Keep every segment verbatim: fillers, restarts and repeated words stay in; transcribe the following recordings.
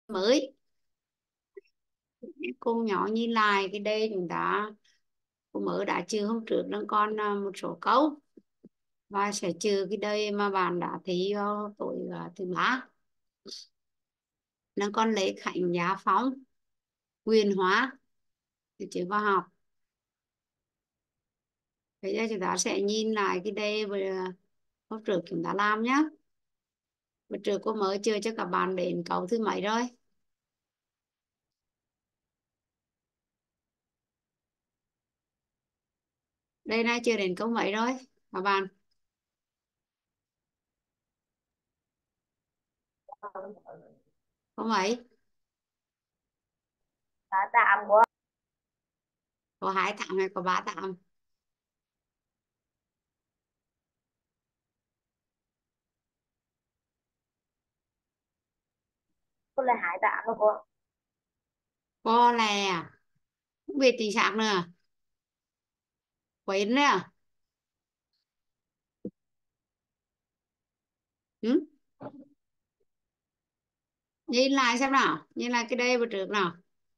Mới cùng nhỏ nhìn lại cái đây chúng ta cô mới đã trừ hôm trước đang còn à, một số câu và sẽ trừ cái đây mà bạn đã thi vào tối à, thứ ba đang còn Lê Khánh, Giá Phong, Quyền Hóa thì chưa vào học. Bây giờ chúng ta sẽ nhìn lại cái đây vừa hôm trước chúng ta làm nhé. Bữa trước cô mới chưa cho các bạn đến câu thứ mấy rồi? Đây này chưa đến câu mấy rồi các bạn? Câu mấy? Tá tạm của Câu hai tạm hay câu ba tạm? cô là hải tạm của cô. Có lè à? Không biết chính xác nữa, quên đấy à? Ừ? Nhìn lại xem nào, nhìn lại cái đây bữa trước nào.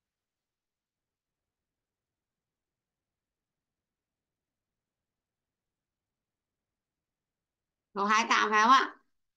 Câu hai tạm phải không ạ?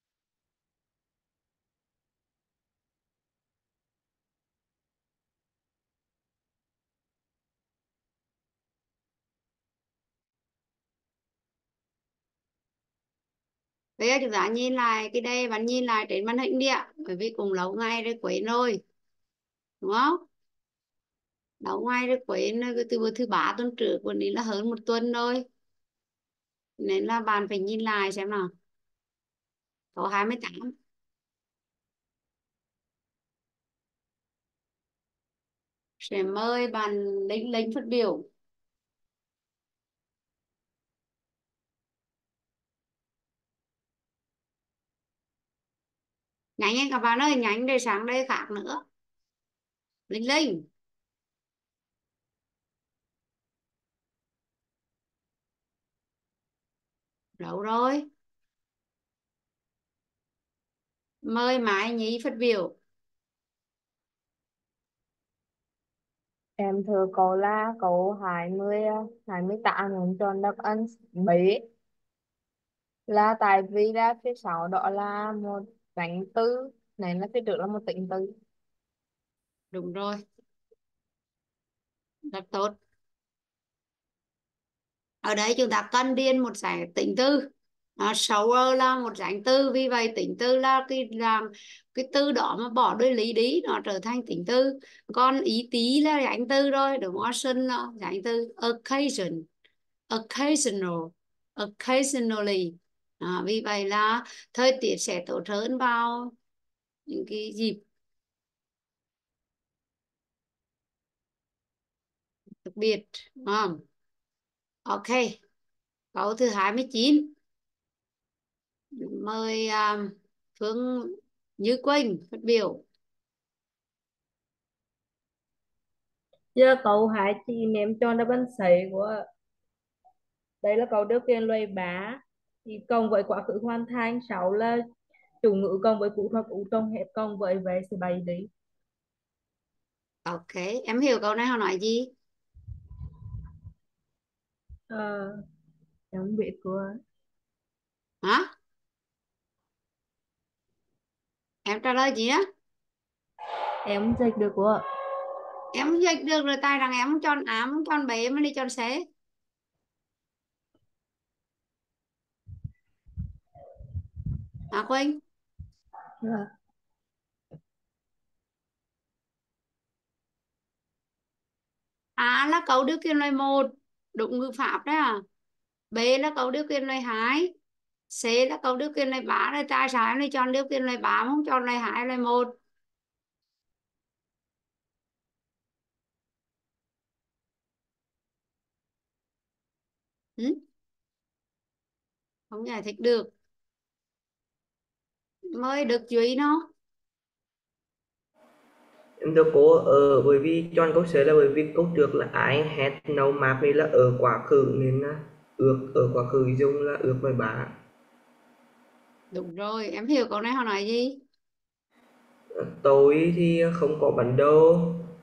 Bây giờ chúng ta nhìn lại cái đây, bạn nhìn lại trên màn hình đi ạ, bởi vì cũng lâu ngày rồi quên rồi, đúng không? Lâu ngày rồi quên rồi, từ bữa thứ ba tuần trước còn đi là hơn một tuần rồi, nên là bạn phải nhìn lại xem nào. Câu hai mươi tám, sẽ mời bạn Linh Linh phát biểu. Nhanh lên các bạn ơi, nhanh để sáng đây khác nữa. Linh Linh, đâu rồi? Mời Mai Nhi phát biểu. Em thưa cậu là cậu hai mươi hai mươi tám muốn chọn đáp án B, là tại vì là phía sau đó là một danh từ nên là phía trước là một tính từ. Đúng rồi, rất tốt. Ở đây chúng ta cần điền một dãy tính từ. À, shower là một dãy từ, vì vậy tính từ là cái làm cái từ đó mà bỏ đuôi lý đi nó trở thành tính từ. Còn ý tí là dãy từ rồi, đúng không? Option là dãy từ occasion, occasional, occasionally. À, vì vậy là thời tiết sẽ tốt hơn vào những cái dịp đặc biệt, đúng không? Ok, câu thứ hai mươi chín, mời um, Phương Như Quỳnh phát biểu. Giờ cậu hai chị em chọn đáp án C của đây là cậu điều kiện loại bá thì cộng với quá khứ hoàn thành, sáu là chủ ngữ cộng với cú thuật ủ trong hẹp cộng với về sẽ bày đi. Ok, em hiểu câu này họ nói gì? Ờ, em không biết của Hả? Em trả lời gì á? em không dịch được của. Em không dịch được rồi, tài rằng em không chọn ám, không chọn bé mà đi chọn xế. Hả Quỳnh? Dạ. A là câu điều kiện loại một, đúng ngữ pháp đấy à. B là câu điều kiện loại hai, C là câu điều kiện loại ba, rồi tại sao em đi chọn điều kiện loại ba mà không chọn loại hai loại một? Ừ? Không giải thích được. Mới được chú ý nó. Em thưa cô, ờ, bởi vì chọn câu C là bởi vì câu trước là I had no map này là ở quá khứ nên là ước ở quá khứ dùng là ước với bả. Đúng rồi, em hiểu câu này họ nói gì? Tôi thì không có bản đồ,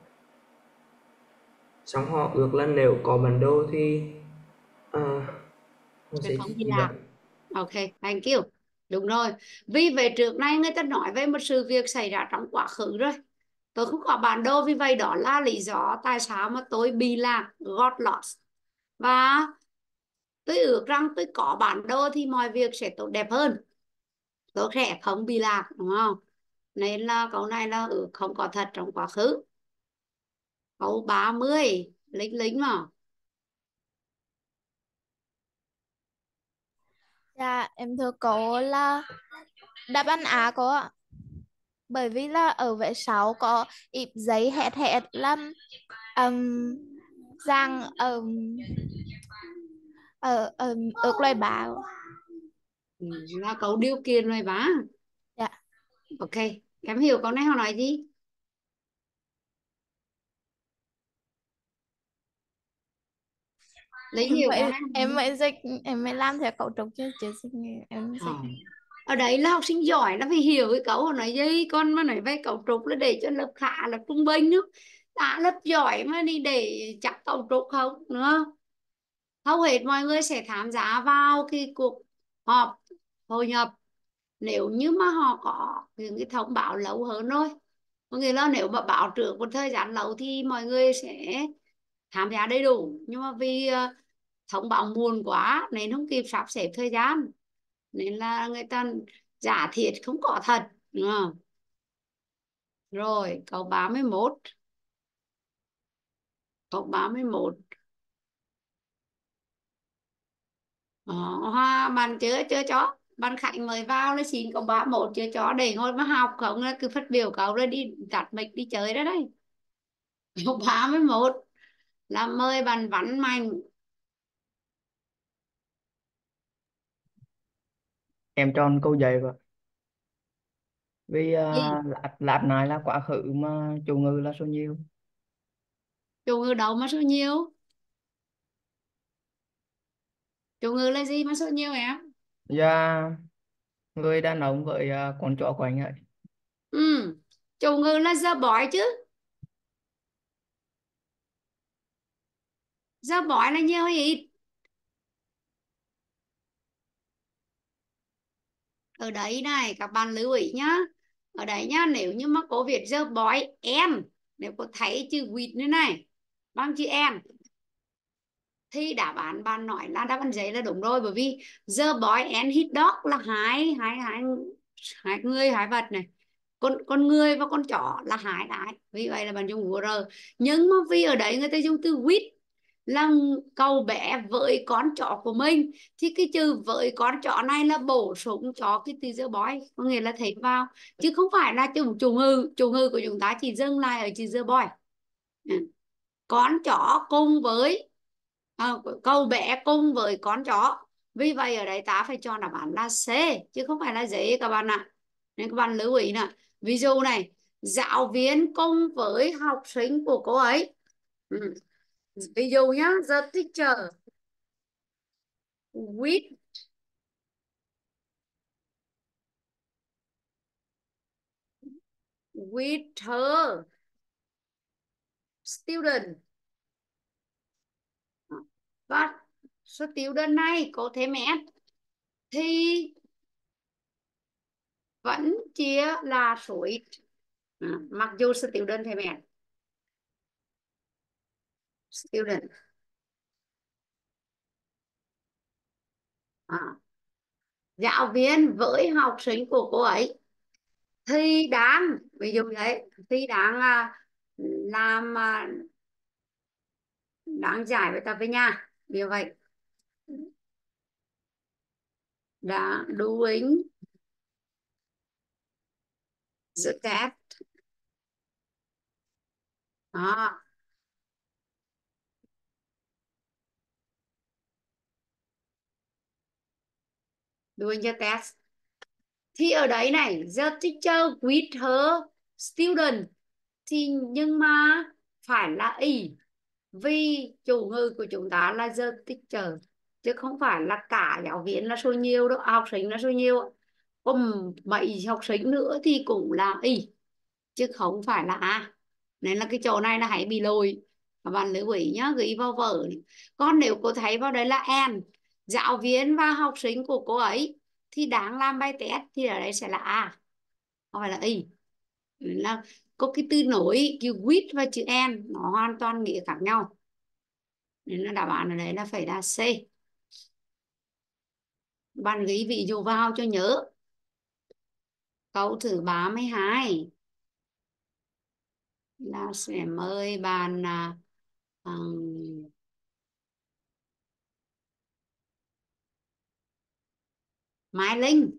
xong họ ước là nếu có bản đồ thì à, họ Sẽ sẽ không bị gì vậy? lạc. Ok, thank you. Đúng rồi. Vì về trước nay người ta nói về một sự việc xảy ra trong quá khứ rồi. Tôi không có bản đồ, vì vậy đó là lý do tại sao mà tôi bị lạc, got lost. Và tôi ước rằng tôi có bản đồ thì mọi việc sẽ tốt đẹp hơn. Tôi sẽ không bị lạc, đúng không? Nên là câu này là ước không có thật trong quá khứ. Câu ba mươi, lính lính mà. Dạ, em thưa cô là đáp án A cô ạ. Bởi vì là ở vẽ sáu có ịp giấy hẹt hẹt lắm, um, rằng um, ở um, ước loài báo. Ừ, là câu điều kiện rồi bà. Dạ. Ok, em hiểu câu này họ nói gì? Lính em hiểu câu mới này em không? mới dịch em mới làm theo cấu trúc chứ chứ dịch em Ờ. dịch. Ở đấy là học sinh giỏi nó phải hiểu cái câu họ nói gì, con mà nói về cấu trúc là để cho lớp khá là trung bình nữa. Đã lớp giỏi mà đi để chắc cấu trúc không nữa. Hầu hết mọi người sẽ tham gia vào cái cuộc họp hội nhập nếu như mà họ có những cái thông báo lâu hơn thôi. Có nghĩa là nếu mà báo trước một thời gian lâu thì mọi người sẽ tham gia đầy đủ, nhưng mà vì ờ, thông báo muộn quá nên không kịp sắp xếp thời gian, nên là người ta giả thiệt không có thật, đúng không? Rồi câu ba mươi mốt, câu ba mươi mốt. Ờ, hoa bạn chưa chưa chó, bạn Khánh mời vào lấy xin câu ba mươi mốt chưa chó để ngồi mà học, không là cứ phát biểu cậu rồi đi tắt mic đi chơi đó đấy. Câu ba mươi mốt là mời bạn Văn Mạnh. Em chọn câu giấy vậy. Vì uh, Gì? lạp, lạp này là quá khứ mà chủ ngữ là số nhiều. Chủ ngữ đâu mà số nhiều? Chủ ngữ là gì mà số nhiều em? Và người đàn ông với uh, con chó của anh ấy. Ừ, chủ ngữ là the boy chứ. The boy là nhiều hay ít? Ở đấy này các bạn lưu ý nhá. Ở đấy nhá, nếu như mà có việc the boy em, nếu có thấy chữ with như này bằng chữ em thì đáp án bạn nói là đáp án giấy là đúng rồi, bởi vì the boy and his dog là hai hai hai hai người hai vật này, con con người và con chó là hai cái, vì vậy là bạn dùng của r. Nhưng mà vì ở đấy người ta dùng từ with là cậu bé với con chó của mình, thì cái chữ với con chó này là bổ sung cho cái từ the boy, có nghĩa là thêm vào, chứ không phải là chủ chủ ngữ chủ ngữ của chúng ta chỉ dừng lại ở chữ the boy. Ừ. Con chó cùng với à, cậu bé cùng với con chó, vì vậy ở đây ta phải chọn đáp án là C chứ không phải là D các bạn ạ. Nên các bạn lưu ý nè, ví dụ này, giáo viên cùng với học sinh của cô ấy. Ừ. Ví dụ nhá, the teacher with with her student, và student này có thêm s thì vẫn chia là số ít, à, mặc dù student thêm s. Student, à, giáo viên với học sinh của cô ấy thì đang, ví dụ đấy, thì đang à, làm à, đang giải bài tập với nhà, như vậy đã doing the test. Đó, doing the test thì ở đấy này, the teacher with her student thì nhưng mà phải là y, vì chủ ngữ của chúng ta là the teacher chứ không phải là cả giáo viên là số nhiều đâu, học sinh là số nhiều, còn mấy học sinh nữa thì cũng là y. chứ không phải là A. Nên là cái chỗ này là hãy bị lỗi, các bạn lưu ý nhá, ghi vào vở. Còn nếu cô thấy vào đấy là N, giáo viên và học sinh của cô ấy thì đang làm bài test, thì ở đây sẽ là A, không phải là Y. Là có cái từ nối chữ with và chữ N nó hoàn toàn nghĩa khác nhau, nên là đáp án ở đấy là phải là C. Bạn ghi ví dụ vào cho nhớ. Câu thứ ba mươi hai là sẽ mời bạn à, um, Mai Linh.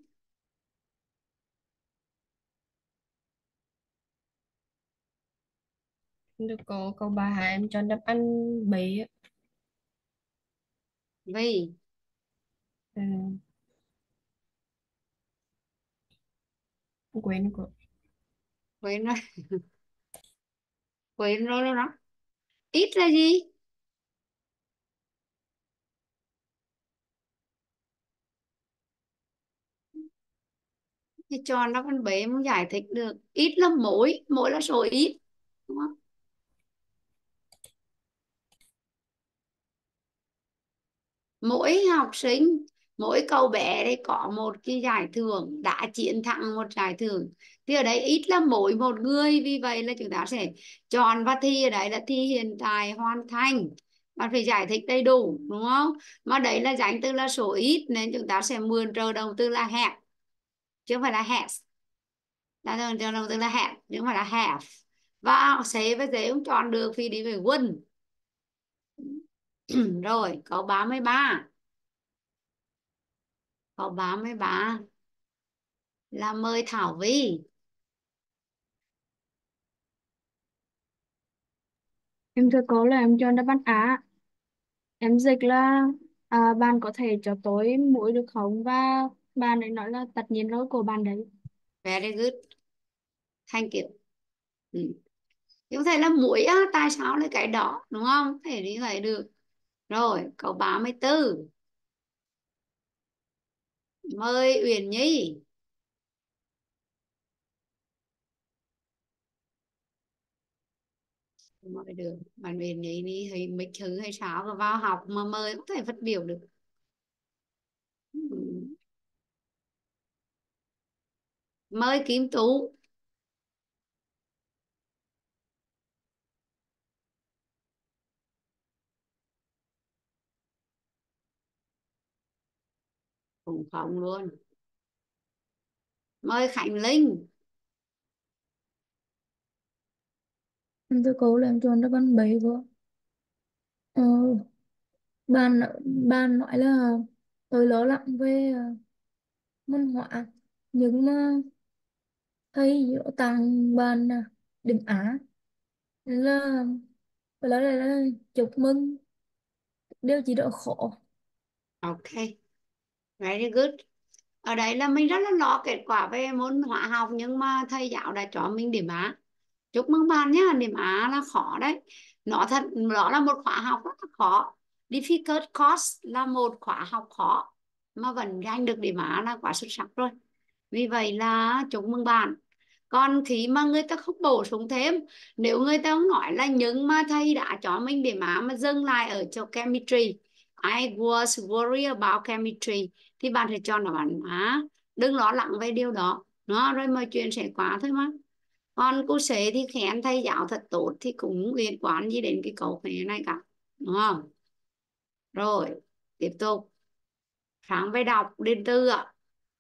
Được, có câu ba hai em cho đáp án B á. Vì Ừ, quên của quên rồi. Quên rồi đó, đó. Ít là gì? Thì tròn nó con bé muốn giải thích được. Ít là mỗi, mỗi là số ít, đúng không? Mỗi học sinh, mỗi cậu bé đây có một cái giải thưởng, đã chiến thắng một giải thưởng, thì ở đây ít là mỗi một người, vì vậy là chúng ta sẽ chọn và thi ở đấy là thi hiện tại hoàn thành. Bạn phải giải thích đầy đủ, đúng không? Mà đấy là danh từ là số ít, nên chúng ta sẽ mượn trợ động từ là have, chứ không phải là has. Là trợ động từ là have chứ không phải là have. Và C với D cũng chọn được vì đi về quân. Rồi câu ba mươi ba. Câu ba mươi ba là mời Thảo Vi. Em thưa cô là em chọn đáp án A. Em dịch là à, bạn có thể cho tôi muối được không? Và bạn ấy nói là tất nhiên rồi của bạn đấy. Very good, thank you. Ừ. Có thể là muối á, tại sao lại cái đó, đúng không? Thể như vậy được. Rồi câu ba mươi tư, mời Uyển Nhi. Mời được, bạn Uyển Nhi đi hay mấy thứ hay sao mà vào học mà mời không thể phát biểu được. Ừ. Mời Kim Tú. Cũng không luôn. Mời Khánh Linh. Em thưa cô là em chọn đáp án B vô. Ờ, bạn bạn nói là tôi lo lắng về uh, môn hóa, nhưng mà thầy dỗ tặng bạn uh, điểm Á, nên là phải nói là, là chúc mừng điều chỉ đỡ khổ. Ok, very good. Ở đấy là mình rất là lo kết quả về môn hóa học, nhưng mà thầy giáo đã cho mình điểm Á. Chúc mừng bạn nhá, điểm Á là khó đấy. Nó thật, đó là một khóa học rất là khó. Difficult course là một khóa học khó, mà vẫn giành được điểm Á là quá xuất sắc rồi. Vì vậy là chúc mừng bạn. Còn khi mà người ta không bổ sung thêm, nếu người ta không nói là nhưng mà thầy đã cho mình điểm Á mà dừng lại ở chỗ chemistry, I was worried about chemistry, thì bạn phải chọn là bạn Á. Đừng lo lắng về điều đó. Nó rồi mọi chuyện sẽ qua thôi mà. Còn cô sẽ thì khen thầy giáo thật tốt thì cũng liên quan gì đến cái câu này này cả, đúng không? Rồi tiếp tục sáng về đọc điện tư ạ.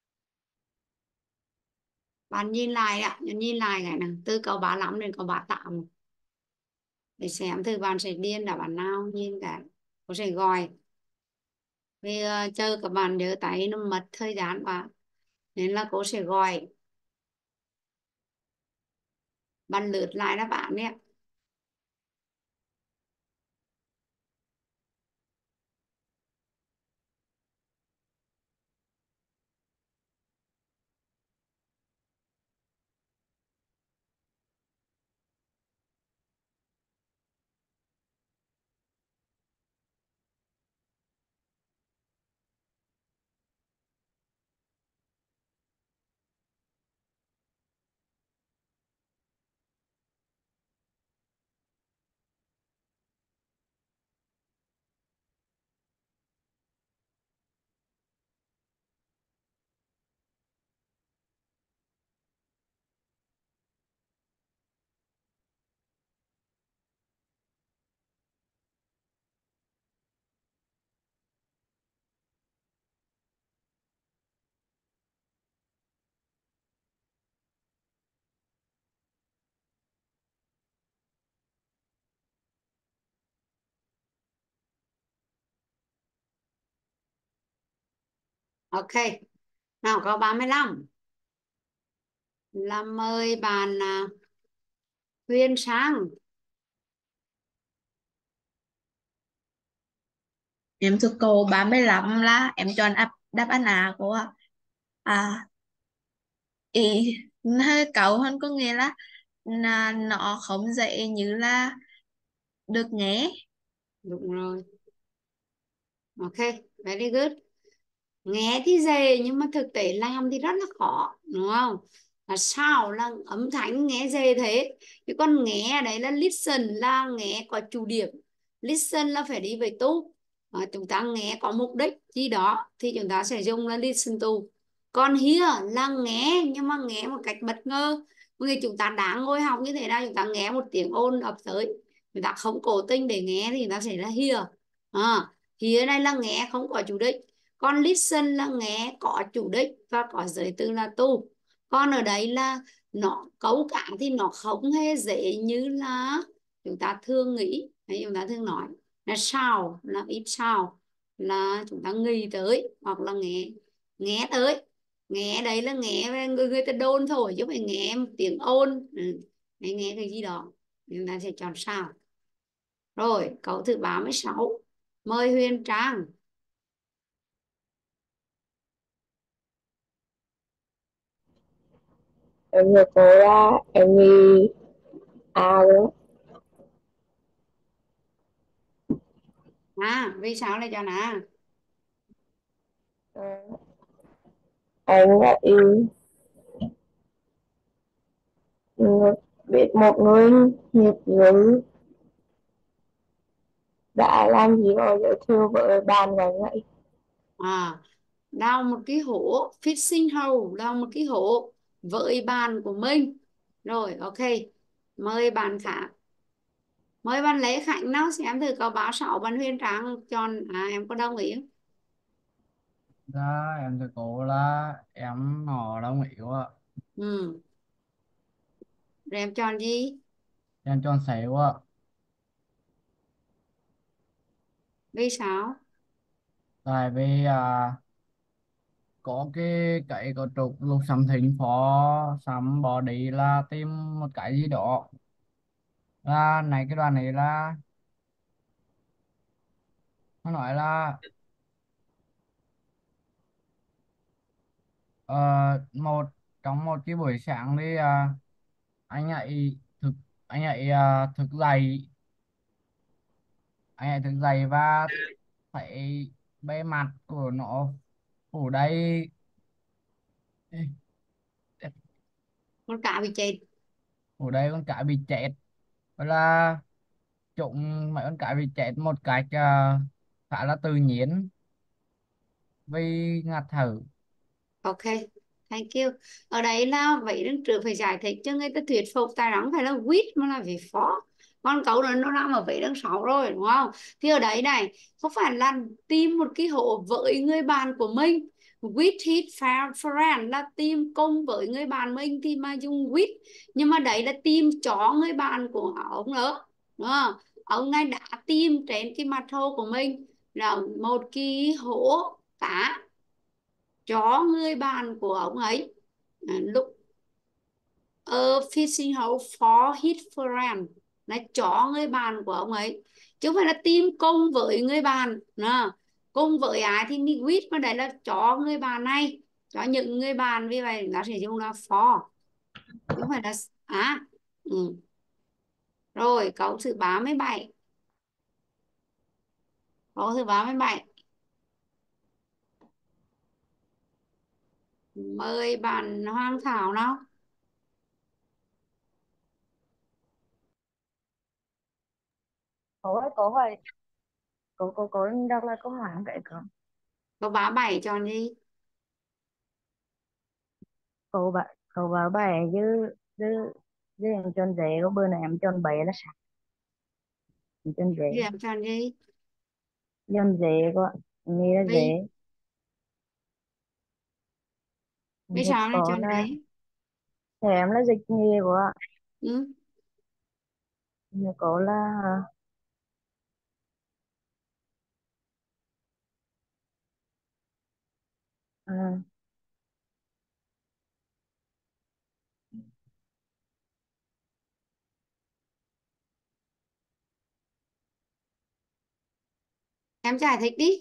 Bạn nhìn lại ạ, nhìn lại cái này từ câu ba lăm đến câu ba tám để xem thử bạn sẽ điền là bạn nào. Nhìn cái cô sẽ gọi vì uh, chờ các bạn nhớ tay nó mất thời gian quá, nên là cô sẽ gọi. Bạn lượt lại đó bạn nhé. Ok, nào câu ba mươi lăm là mời bạn à, Huyền sang. Em thuộc câu ba mươi lăm là em chọn đáp, đáp án A cô ạ. À, ý hơi cậu hơn có nghĩa là, là nó không dễ như là được nghe. Đúng rồi. Ok, very good. Nghe thì dễ nhưng mà thực tế làm thì rất là khó, đúng không? Là sao là âm thanh nghe dễ thế, chứ còn nghe ở đấy là listen, là nghe có chủ điểm. Listen là phải đi về tu, à, chúng ta nghe có mục đích gì đó thì chúng ta sẽ dùng là listen to. Còn here là nghe nhưng mà nghe một cách bất ngờ, người chúng ta đang ngồi học như thế nào, chúng ta nghe một tiếng ồn ập tới, chúng ta không cố tình để nghe thì chúng ta sẽ là here. À, here này là nghe không có chủ đích, còn listen là nghe có chủ đích và có giới từ là tu. Còn ở đây là nó cấu cả thì nó không hề dễ như là chúng ta thường nghĩ hay chúng ta thường nói. Là sao, là ít sao, là chúng ta nghĩ tới hoặc là nghe nghe tới. Nghe đấy là nghe về người, người ta đôn thôi chứ không phải nghe một tiếng ôn. Ừ. Nghe, nghe cái gì đó chúng ta sẽ chọn sao. Rồi câu thứ ba mươi sáu, mời Huyền Trang. Em nhớ cô là em nghĩ A luôn. À vì sao lại chọn A? Ờ, anh là yêu biết một người nghiệp dữ đã làm gì mà giới thiệu với bạn gái vậy. À, đào một cái hố, fishing hole, đào một cái hố với bàn của mình. Rồi ok, mời bạn khác. Mời bạn Lê Khánh nào xem thử có báo sáu bạn Huyền Trang chọn. À em có đồng ý không? Dạ em thưa cô là em họ đồng ý quá. Ừ. Rồi em chọn gì? Em chọn xéo ạ. Vì sao? Tại vì à, có cái cái có trục lục xăm thính phó xăm bỏ đi là tìm một cái gì đó, là này cái đoàn này là nó nói là ờ, một trong một cái buổi sáng đi à, anh ấy thực anh ấy à, thức dậy anh ấy thức dậy và thấy bề mặt của nó phủ đầy Con cá bị chết. phủ đầy con cá bị chết, và là chúng mấy con cá bị chết một cách à, khá là tự nhiên vì ngạt thở. Ok, thank you. Ở đây là vậy đứng trước phải giải thích cho người ta thuyết phục, tại đó không phải là with mà là vị phó. Con cậu nó nó nằm ở vậy đứng sáu rồi đúng không? Thì ở đấy này không phải là tìm một cái hộ với người bạn của mình. With his fa- friend là tìm cùng với người bạn mình thì mà dùng with. Nhưng mà đấy là tìm cho người bạn của ông nữa. Đúng không? Ông này đã tìm trên cái mặt hồ của mình là một cái hố cá cho người bạn của ông ấy. À, lúc a fishing hole for his friend là cho người bạn của ông ấy, chứ không phải là tìm cùng với người bạn. Nà, cùng với ai thì mình with, mà đấy là cho người bạn này, cho những người bạn, vì vậy nó sẽ dùng là for chứ không phải là à. Ừ. Rồi câu thứ ba mươi bảy, câu thứ ba mươi bảy, mời bạn Hoàng Thảo nào. Cô ơi, cô hỏi cô cô cô đọc lại câu hỏi không vậy cơ? Câu ba mươi bảy chọn gì? Cô bạn cô bảo bài chứ chứ chứ em chọn dễ, có bữa nay em chọn bậy là sao? Em chọn dễ, Thì em chọn gì? chọn dễ quá, nghĩ là Vì dễ. vì Thì sao lại có chọn là đấy? thì em là dịch nghề quá. Ừ. Thì có là À, Em giải thích đi.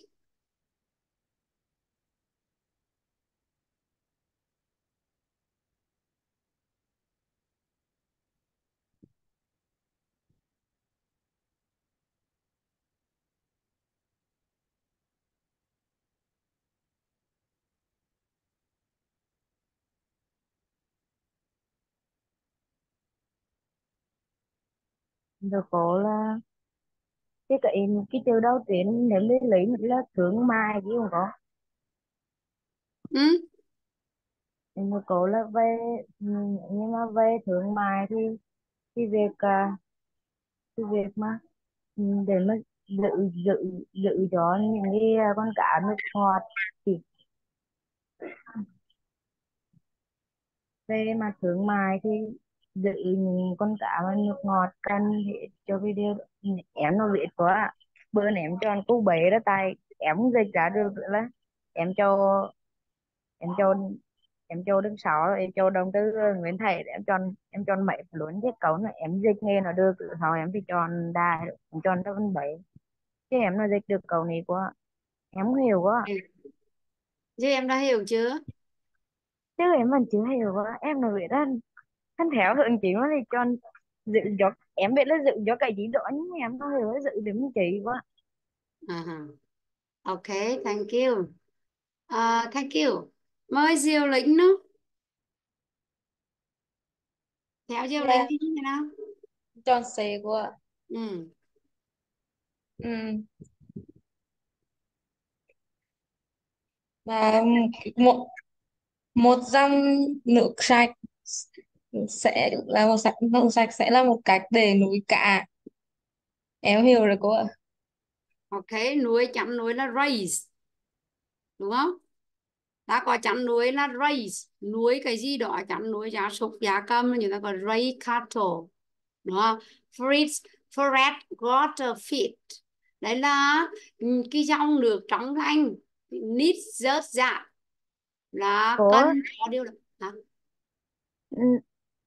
rồi có là cái cái cái từ đầu tiên nếu lấy lấy nữa là thương mại chứ không có. Ừ. Rồi có là về, ừ, nhưng mà về thương mại thì cái việc à, cái việc mà, ừ, để mà giữ giữ giữ cho những cái à, con cá nước ngọt thì về mà thương mại thì giữ những con cá mà nước ngọt cần để cho cái điều em nó biết quá. Bữa nay em cho anh cú bể đó, tay em không dịch ra được nữa là em cho em cho em cho đứng sáu em cho đồng tư Nguyễn Thầy em cho em cho mấy luôn chứ cậu này em dịch nghe nó được sau em phải chọn đài em chọn nó vẫn bảy chứ em nó dịch được cậu này quá em không hiểu quá. Ừ. Chứ em đã hiểu chưa? Chứ em vẫn chưa hiểu quá, em nó biết anh anh theo hướng chị mà thì cho dự cho em biết là dự cho cái gì đó nhưng mà em không hiểu là dự điểm chị quá. Uh-huh. Ok, thank you. Uh, thank you. Mời Diệu Linh nữa. Theo Diệu Linh Dạ, thì như thế nào? tròn xệ của ạ. Ừ. Ừ. Và một một dòng nước sạch sẽ là một sạch nước sạch sẽ là một cách để nuôi cá. Em hiểu rồi cô ạ. Ok, nuôi chăn nuôi là raise, đúng không? Ta có chăn nuôi là raise, nuôi cái gì đó, chăn nuôi gia súc gia cầm chúng ta có raise cattle, đúng không? Feed, forage water feed, đấy là ừ, cái dòng nước trong lành, needs just that, là Có, cần có điều đó. Hả? ừ,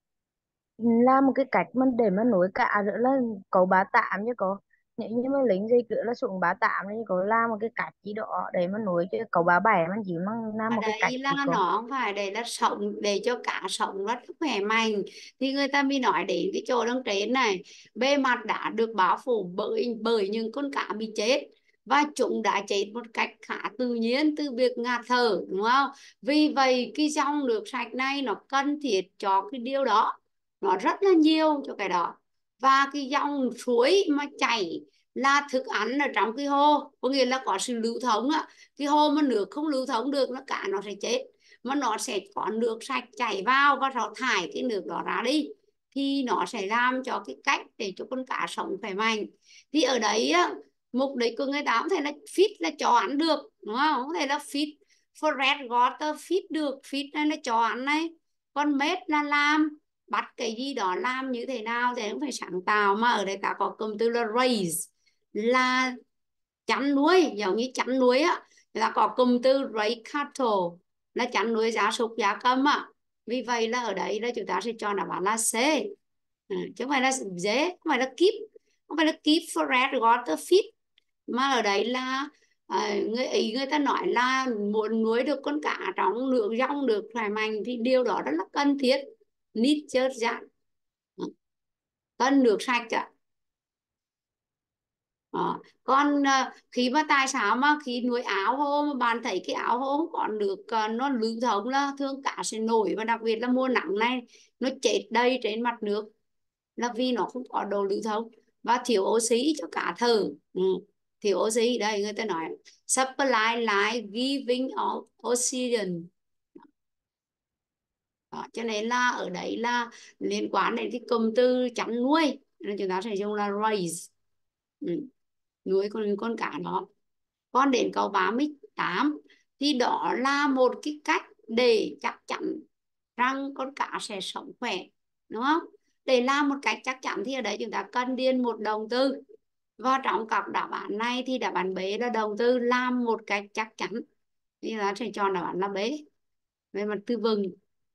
là một cái cách mà để mà nuôi cá nữa là có bá tạm chứ có, nếu như mà lính dây cửa là xuống bá tạm thì có làm một cái cách gì đó để mà nuôi chứ có bá bảy mà chỉ mang làm Ở một cái cách đấy gì là có. nó không phải để là sống, để cho cá sống rất khỏe mạnh, thì người ta mới nói đến cái chỗ đằng trên này, bề mặt đã được bao phủ bởi bởi những con cá bị chết, và chúng đã chết một cách khá tự nhiên từ việc ngạt thở, đúng không? Vì vậy cái dòng nước sạch này nó cần thiết cho cái điều đó, nó rất là nhiều cho cái đó. Và cái dòng suối mà chảy là thức ăn ở trong cái hồ, có nghĩa là có sự lưu thông á. Cái hồ mà nước không lưu thông được nó cả nó sẽ chết, mà nó sẽ có nước sạch chảy vào và nó thải cái nước đó ra đi, thì nó sẽ làm cho cái cách để cho con cá sống khỏe mạnh. Thì ở đấy á, mục đích của người ta không thể là feed là cho ăn được, đúng không? Không thể là feed for red water feed được, feed này là cho ăn này, còn mết là làm, bắt cái gì đó làm như thế nào thì cũng phải sáng tạo. Mà ở đây ta có cụm từ là raise, là chăn nuôi, giống như chăn nuôi á, người ta có cụm từ raise cattle, là chăn nuôi gia súc gia cầm á. Vì vậy là ở đấy là chúng ta sẽ cho đáp án là C. Ừ, chứ không phải là dễ, không phải là keep, không phải là keep for red water feed, mà ở đấy là à, người ý người ta nói là muốn nuôi được con cá trong nước, dòng nước khỏe mạnh thì điều đó rất là cần thiết, need just that. Ừ, cần nước sạch ạ. Đó. Còn à, khi mà tại sao mà khi nuôi áo hô mà bạn thấy cái áo hô không có nước à, nó lưu thông là thường cá sẽ nổi, và đặc biệt là mùa nắng này nó chết đầy trên mặt nước, là vì nó không có độ lưu thông và thiếu oxy cho cá thở. Ừ. Thiếu oxy đây người ta nói supply like giving of oxygen. Đó. Cho nên là ở đấy là liên quan đến cái cụm từ chăn nuôi nên chúng ta sẽ dùng là raise. Ừ. Nuôi con con cá đó. Còn đến câu ba mươi tám thì đó là một cái cách để chắc chắn rằng con cá sẽ sống khỏe, đúng không? Để làm một cách chắc chắn thì ở đây chúng ta cần điền một động từ, và trong các đáp án này thì đáp án B là động từ làm một cách chắc chắn. Thì ta sẽ chọn đáp án là B về mặt từ vựng.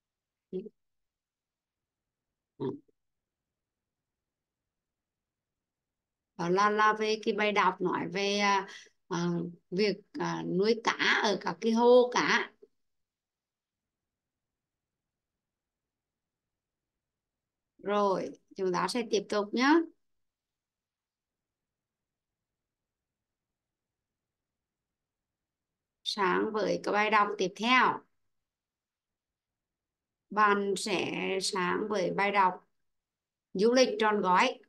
Đó là là về cái bài đọc nói về à, à, việc à, nuôi cá ở các cái hồ cá. Rồi chúng ta sẽ tiếp tục nhé. Sáng với cái bài đọc tiếp theo, bạn sẽ sáng với bài đọc du lịch trọn gói.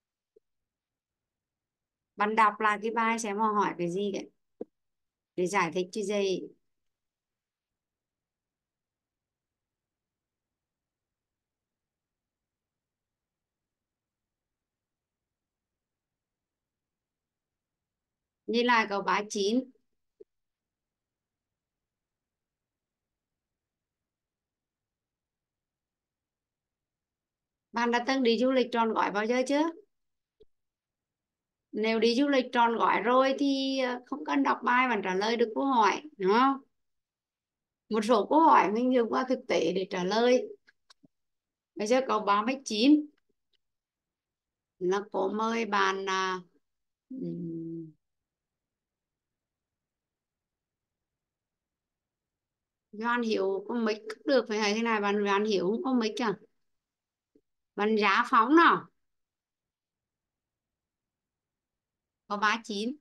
Bạn đọc lại cái bài xem họ hỏi cái gì đấy để giải thích chứ gì. Nhìn lại câu bài chín. Bạn đã từng đi du lịch trọn gói bao giờ chưa? Nếu đi du lịch trọn gói rồi thì ờ, không cần đọc bài, bạn trả lời được câu hỏi, đúng không? Một số câu hỏi mình dùng qua thực tế để trả lời. Bây giờ câu ba mươi chín là có mời bạn à, um, Doan Hiếu có mic được phải hay thế này, bạn Doan Hiếu không có mic à? Bạn giá phóng nào. Câu ba mươi chín.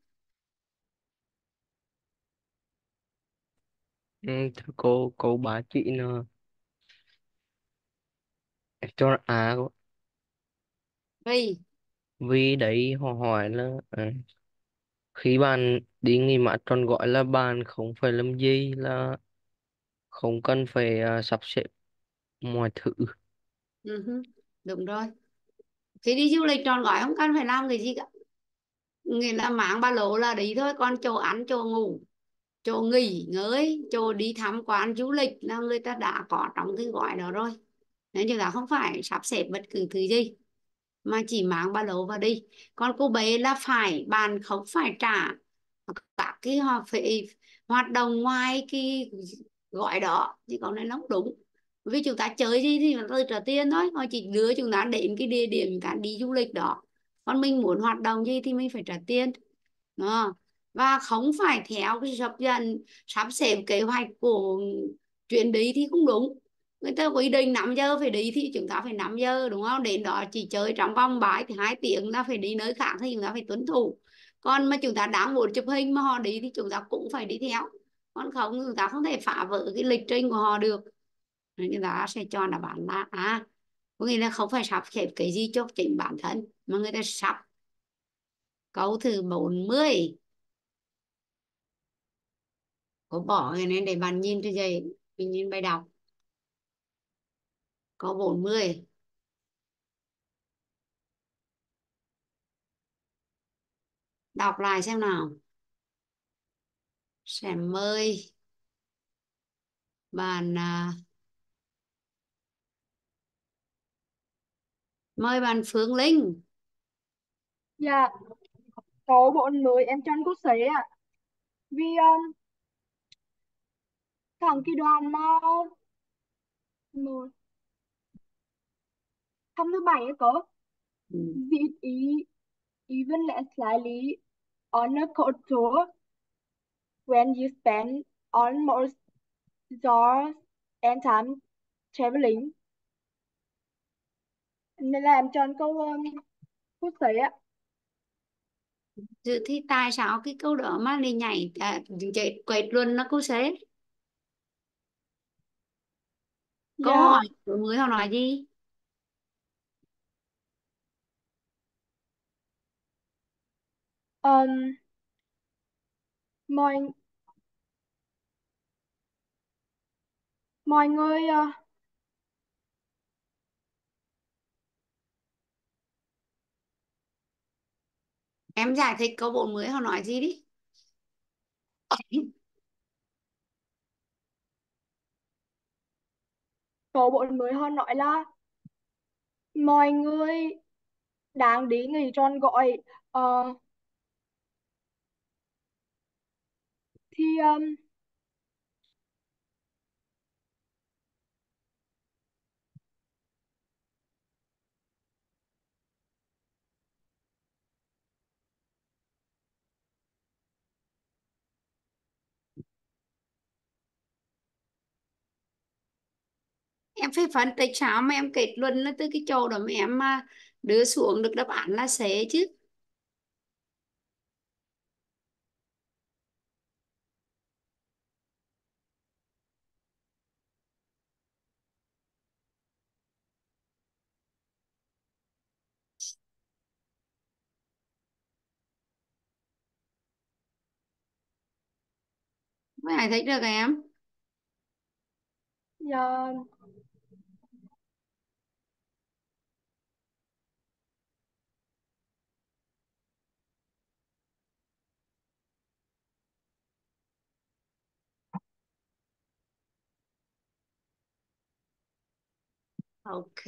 Ừ, thưa cô cô bà chị nó cho à cô. Vì Vì đấy họ hỏi là à, khi bạn đi nghỉ mát trọn gọi là bạn không phải làm gì, là không cần phải à, sắp xếp mọi thứ. uh đúng rồi. Khi đi du lịch trọn gói không cần phải làm cái gì cả. Nghĩa là mang ba lô là đi thôi, còn chỗ ăn chỗ ngủ chỗ nghỉ ngơi chỗ đi tham quan du lịch là người ta đã có trong cái gói đó rồi, nên chúng ta không phải sắp xếp bất cứ thứ gì mà chỉ mang ba lô vào đi. Còn cô bé là phải bạn không phải trả các cái họ phải hoạt động ngoài cái gói đó thì còn này nó không đúng. Vì chúng ta chơi gì thì người ta trả tiền thôi, họ chỉ đưa chúng ta đến cái địa điểm chúng ta đi du lịch đó, còn mình muốn hoạt động gì thì mình phải trả tiền. Đó. Và không phải theo cái sắp dần sắp xếp kế hoạch của chuyến đi thì không đúng. Người ta quy định năm giờ phải đi thì chúng ta phải năm giờ, đúng không? Đến đó chỉ chơi trong vòng bãi thì hai tiếng là phải đi nơi khác thì chúng ta phải tuân thủ. Còn mà chúng ta đang muốn chụp hình mà họ đi thì chúng ta cũng phải đi theo. Còn không chúng ta không thể phá vỡ cái lịch trình của họ được. Nên chúng ta sẽ cho là bạn là à có nghĩa là không phải sắp xếp cái gì cho chính bản thân mà người ta sắp. Câu thứ bốn mươi, có bỏ cái này để bạn nhìn cho dễ, mình nhìn bài đọc. Câu bốn mươi, đọc lại xem nào. Sẽ mời bạn à, mời bạn Phương Linh. Dạ, có bọn mới em chọn quốc tế ạ. Vì um, thằng cái đoàn mà một thăm thứ bảy ấy có Ừ. did ý even less slightly on a court tour when you spend almost hours and time traveling. Nên là em chọn câu um, quốc tế ạ. Dự thi tại sao cái câu đó mà đi nhảy à, chạy quẹt luôn nó cô xế. Câu Dạ, hỏi của người họ nói gì? um, mọi mọi người uh, Em giải thích câu bốn mươi họ nói gì đi. có bọn mới họ nói là mọi người đang đi nghỉ trọn gọi ờ, thì um, em phải phân tích sao mà em kết luận là từ cái chỗ đó mà em mà đưa xuống được đáp án là C chứ. Mấy ai thấy được em? Dạ. Ok.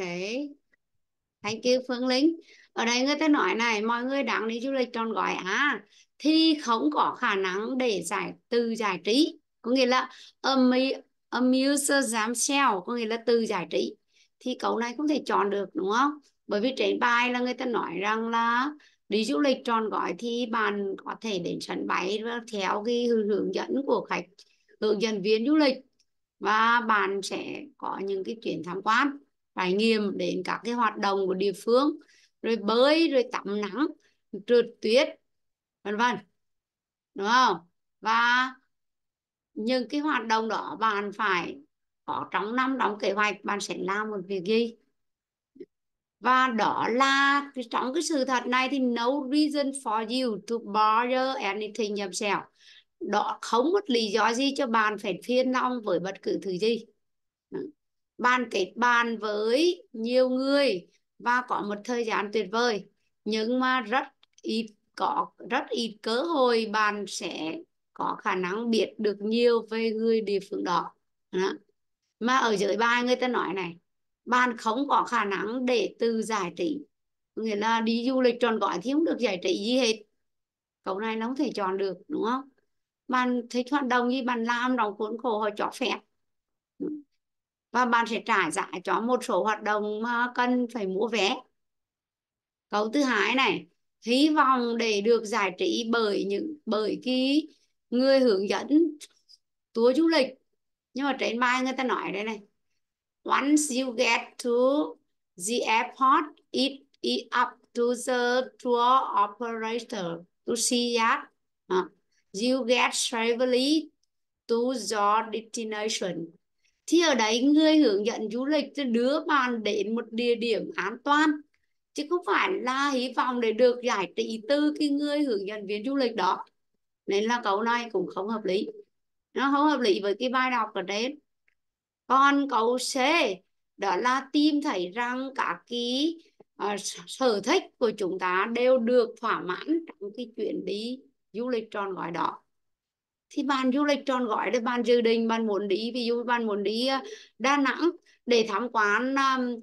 Thank you Phương Linh. Ở đây người ta nói này, mọi người đang đi du lịch trọn gói à thì không có khả năng để giải từ giải trí, có nghĩa là amu- amuse themselves, có nghĩa là từ giải trí, thì câu này không thể chọn được đúng không? Bởi vì trên bài là người ta nói rằng là đi du lịch trọn gói thì bạn có thể đến sân bay và theo cái hướng dẫn của khách, hướng dẫn viên du lịch, và bạn sẽ có những cái chuyến tham quan trải nghiệm đến các cái hoạt động của địa phương, rồi bơi, rồi tắm nắng, trượt tuyết, vân vân, đúng không? Và những cái hoạt động đó bạn phải có trong năm đóng kế hoạch bạn sẽ làm một việc gì, và đó là trong cái sự thật này thì no reason for you to bother anything yourself, đó không một lý do gì cho bạn phải phiền lòng với bất cứ thứ gì. Bạn kết bạn với nhiều người và có một thời gian tuyệt vời, nhưng mà rất ít có rất ít cơ hội bạn sẽ có khả năng biết được nhiều về người địa phương đó. Đó. Mà ở dưới bài người ta nói này, bạn không có khả năng để từ giải trí, nghĩa là đi du lịch trọn gói thì không được giải trí gì hết, câu này nó không thể chọn được đúng không? Bạn thích hoạt động gì bạn làm trong khuôn khổ họ cho phép, và bạn sẽ trả giá cho một số hoạt động mà cần phải mua vé. Câu thứ hai này, hy vọng để được giải trí bởi những bởi cái người hướng dẫn tour du lịch, nhưng mà trên bài người ta nói đây này, once you get to the airport, it it up to the tour operator to see that uh, you get safely to your destination. Thì ở đấy người hướng dẫn du lịch sẽ đưa bạn đến một địa điểm an toàn, chứ không phải là hy vọng để được giải trí từ cái người hướng dẫn viên du lịch đó. Nên là câu này cũng không hợp lý, nó không hợp lý với cái bài đọc ở trên. Còn câu C, đó là tìm thấy rằng các cái uh, sở thích của chúng ta đều được thỏa mãn trong cái chuyến đi du lịch trọn gói đó. Thì bạn du lịch trọn gói để bạn dự định bạn muốn đi, ví dụ bạn muốn đi uh, Đà Nẵng để tham quan um,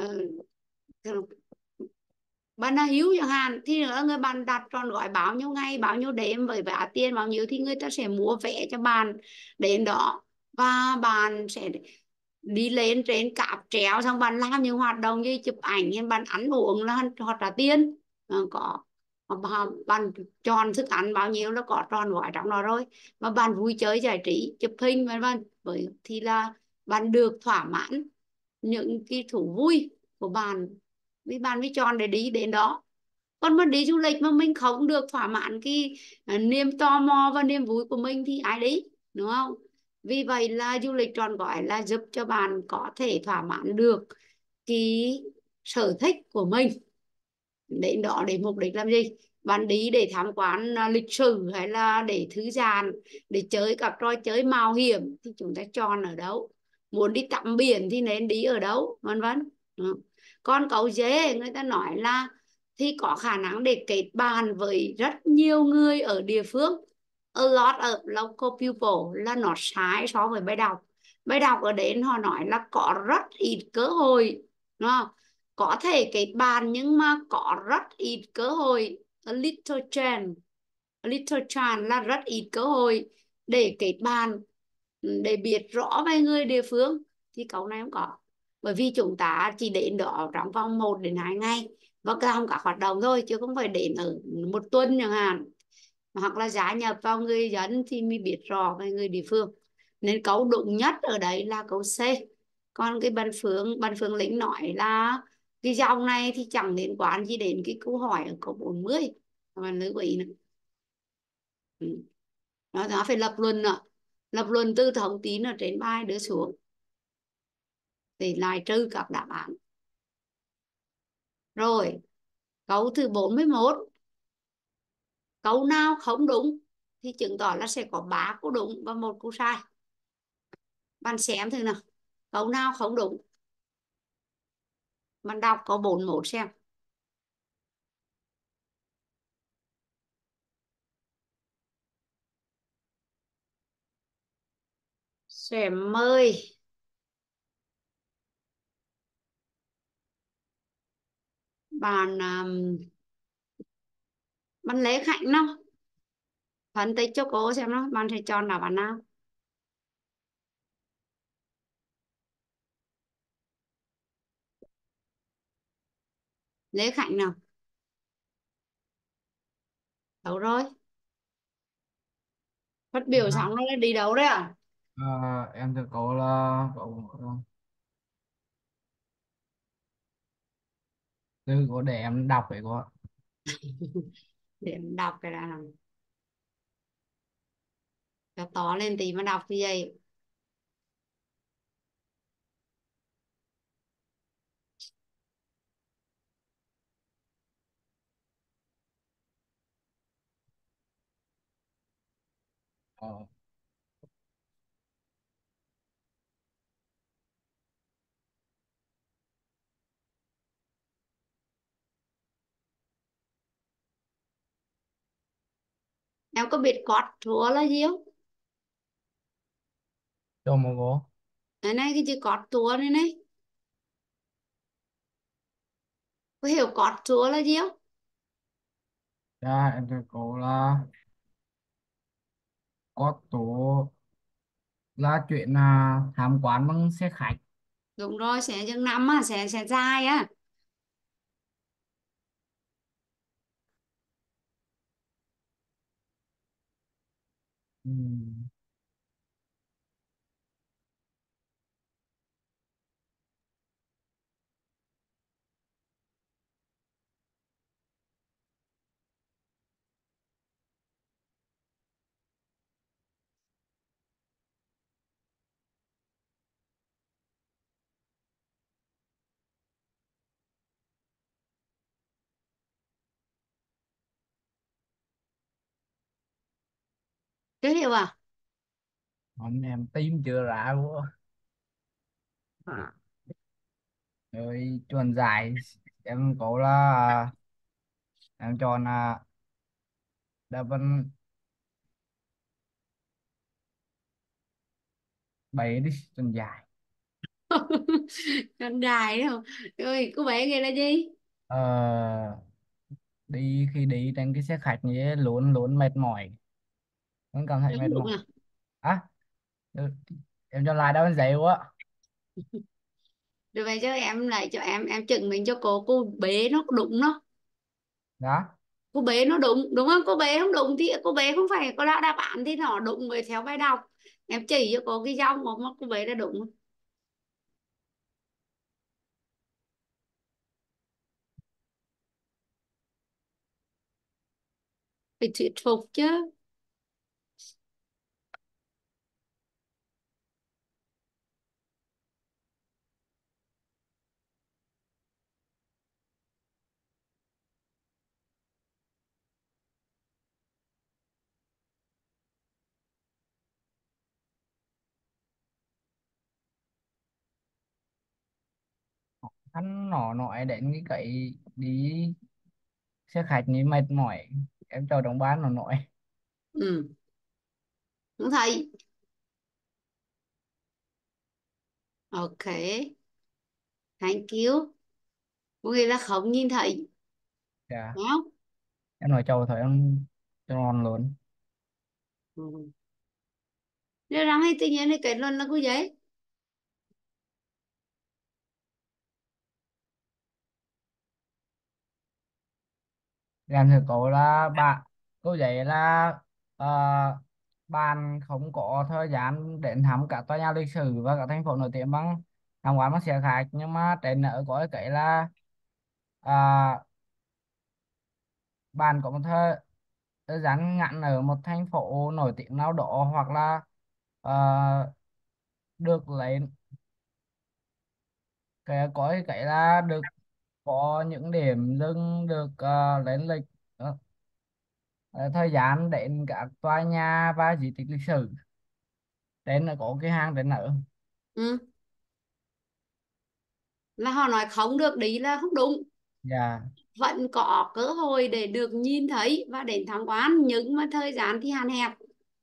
uh, bạn là hiếu chẳng hạn, thì nữa người bạn đặt trọn gói bao nhiêu ngày bao nhiêu đêm với giá tiền bao nhiêu thì người ta sẽ mua vé cho bạn đến đó, và bạn sẽ đi lên trên cáp treo, xong bạn làm những hoạt động như chụp ảnh, bạn ăn uống là họ trả tiền. Ờ, có bạn chọn thức ăn bao nhiêu là có tròn gói trong đó rồi, và bạn vui chơi giải trí chụp hình vân vân, với thì là bạn được thỏa mãn những cái thú vui của bạn, vì bạn mới chọn để đi đến đó. Còn mà đi du lịch mà mình không được thỏa mãn cái uh, niềm tò mò và niềm vui của mình thì ai đi, đúng không? Vì vậy là du lịch trọn gói là giúp cho bạn có thể thỏa mãn được cái sở thích của mình. Đến đó để mục đích làm gì? Bạn đi để tham quan uh, lịch sử, hay là để thư giãn, để chơi các trò chơi mạo hiểm thì chúng ta chọn ở đâu? Muốn đi tắm biển thì nên đi ở đâu, vân vân. Còn câu dế người ta nói là thì có khả năng để kết bạn với rất nhiều người ở địa phương, a lot of local people, là nó sai so với bài đọc. Bài đọc ở đến họ nói là có rất ít cơ hội, đúng không? Có thể kết bạn nhưng mà có rất ít cơ hội, a little chance, a little chance là rất ít cơ hội để kết bạn, để biết rõ về người địa phương, thì câu này không có. Bởi vì chúng ta chỉ đến đó trong vòng một đến hai ngày và làm các hoạt động thôi, chứ không phải đến ở một tuần chẳng hạn, hoặc là gia nhập vào người dân thì mới biết rõ về người địa phương. Nên câu đúng nhất ở đấy là câu C, Còn cái bạn Phương bạn Phương Lĩnh nói là cái dòng này thì chẳng liên quan gì đến cái câu hỏi ở câu bốn mươi, bạn lưu ý nữa. Ừ. Nó, nó phải lập luận nữa, lập luận từ thông tin ở trên bài đưa xuống để loại trừ các đáp án. Rồi câu thứ bốn mươi mốt, câu nào không đúng thì chứng tỏ là sẽ có ba câu đúng và một câu sai. Bạn xem thử nào, câu nào không đúng, bạn đọc câu bốn mươi mốt xem. Xem mời bạn um, bạn Lê Khánh nào phân tích cho cô xem nó, bạn sẽ chọn đáp án nào. Lê Khánh nào, đâu rồi, phát biểu xong rồi đi đâu đấy à? À, em thưa cậu là cậu từ có để em đọc vậy có. Để em đọc cái là cho to lên tí mà đọc như vậy. Ờ, Em có biết cót chúa là gì không? cho một cô. Cái này cái chữ cót chúa này này, có hiểu cót chúa là gì không? Dạ em thưa cậu là có tố là chuyện à, tham quan bằng xe khách. Đúng rồi, sẽ chừng năm á, sẽ sẽ dài á. Ừ. Chưa hiểu à? Còn em tìm chưa ra quá. À. Rồi chuẩn giải em có là à, em chọn là đáp án bảy đi chuẩn giải. Con đài đấy không? Ơi cô bé nghe là gì? Ờ, đi khi đi trên cái xe khách như thế luôn luôn mệt mỏi, luôn cảm thấy Đúng mệt đúng mỏi. à? À, ừ, em cho lại đáp án giấy quá. Rồi vậy chứ em lại cho em em chứng minh cho cô cô bé nó đúng nó. Đó. Cô bé nó đúng đúng không? Cô bé không đúng thì cô bé không phải có đã đáp án thì nó đúng với theo bài đọc. Em chỉ cho cô cái dòng mà cô bé đã đúng, phải thuyết phục chứ. Hắn nó nói đến cái cái đi xe khách như mệt mỏi, em cho đồng bán nó nói. Ừ, không thấy. Ok, thank you. Có nghĩa là không nhìn thấy, Dạ đúng không? em nói châu thôi em cho ngon luôn. Ừ. Nếu rằng thì tự nhiên thì kết luận là cô giấy. Em thử câu là bạn câu vậy là ờ, bạn không có thời gian đến thăm cả tòa nhà lịch sử và các thành phố nổi tiếng bằng tham quan nó sẽ khác, nhưng mà trên ở có cái là à, bạn có một thời thời gian ngắn ở một thành phố nổi tiếng nào đó, hoặc là à, được lấy cái có cái cái là được có những điểm dừng được à, lên lịch ờ, ờ, thời gian đến các tòa nhà và di tích lịch sử. Trên là có cái hang trên ở. Ừ. Là họ nói không được đi là không đúng, Dạ. vẫn có cơ hội để được nhìn thấy và đến tham quan, nhưng mà thời gian thì hạn hẹp,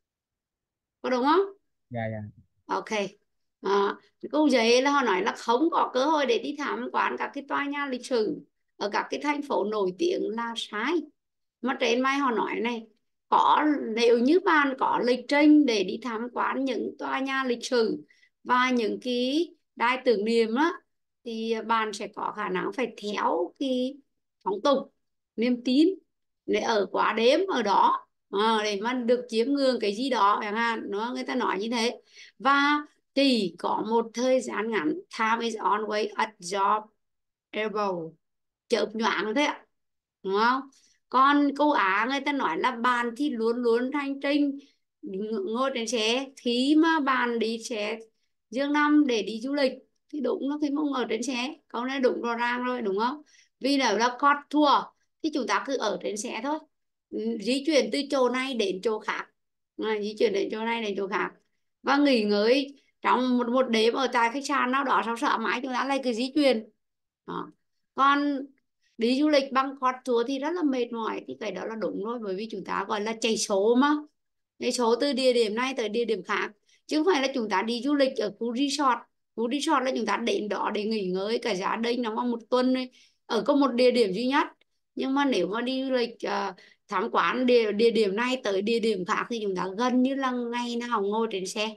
có đúng không? Dạ. Dạ. Ok. À, câu giấy là họ nói là không có cơ hội để đi tham quan các cái tòa nhà lịch sử ở các cái thành phố nổi tiếng là sai. Mà trên mai họ nói này, có, nếu như bạn có lịch trình để đi tham quan những tòa nhà lịch sử và những cái đài tưởng niệm á, thì bạn sẽ có khả năng phải theo cái phong tục niềm tin để ở quá đêm ở đó, à, để mà được chiêm ngưỡng cái gì đó chẳng hạn, nó người ta nói như thế. Và chỉ có một thời gian ngắn, time is always a job elbow, chớp nhoáng thế ạ, đúng không? Còn câu Á người ta nói là bạn thì luôn luôn hành trình, ngồi trên xe, khi mà bạn đi xe giường nằm để đi du lịch thì đúng là khi mà ở trên xe, câu này đúng rõ ràng rồi đúng không? Vì nếu là cót thua thì chúng ta cứ ở trên xe thôi. Ừ, di chuyển từ chỗ này đến chỗ khác, à, di chuyển đến chỗ này đến chỗ khác, và nghỉ ngơi trong một một đêm ở tại khách sạn nào đó, sau sợ mãi chúng ta lại cứ di chuyển đó. Còn đi du lịch bằng quạt tour thì rất là mệt mỏi, thì cái đó là đúng rồi, bởi vì chúng ta gọi là chạy số mà, chạy số từ địa điểm này tới địa điểm khác, chứ không phải là chúng ta đi du lịch ở khu resort. Khu resort là chúng ta đến đó để nghỉ ngơi cả gia đình trong một tuần này, ở có một địa điểm duy nhất. Nhưng mà nếu mà đi du lịch uh, tham quan địa, địa điểm này tới địa điểm khác thì chúng ta gần như là ngày nào ngồi trên xe.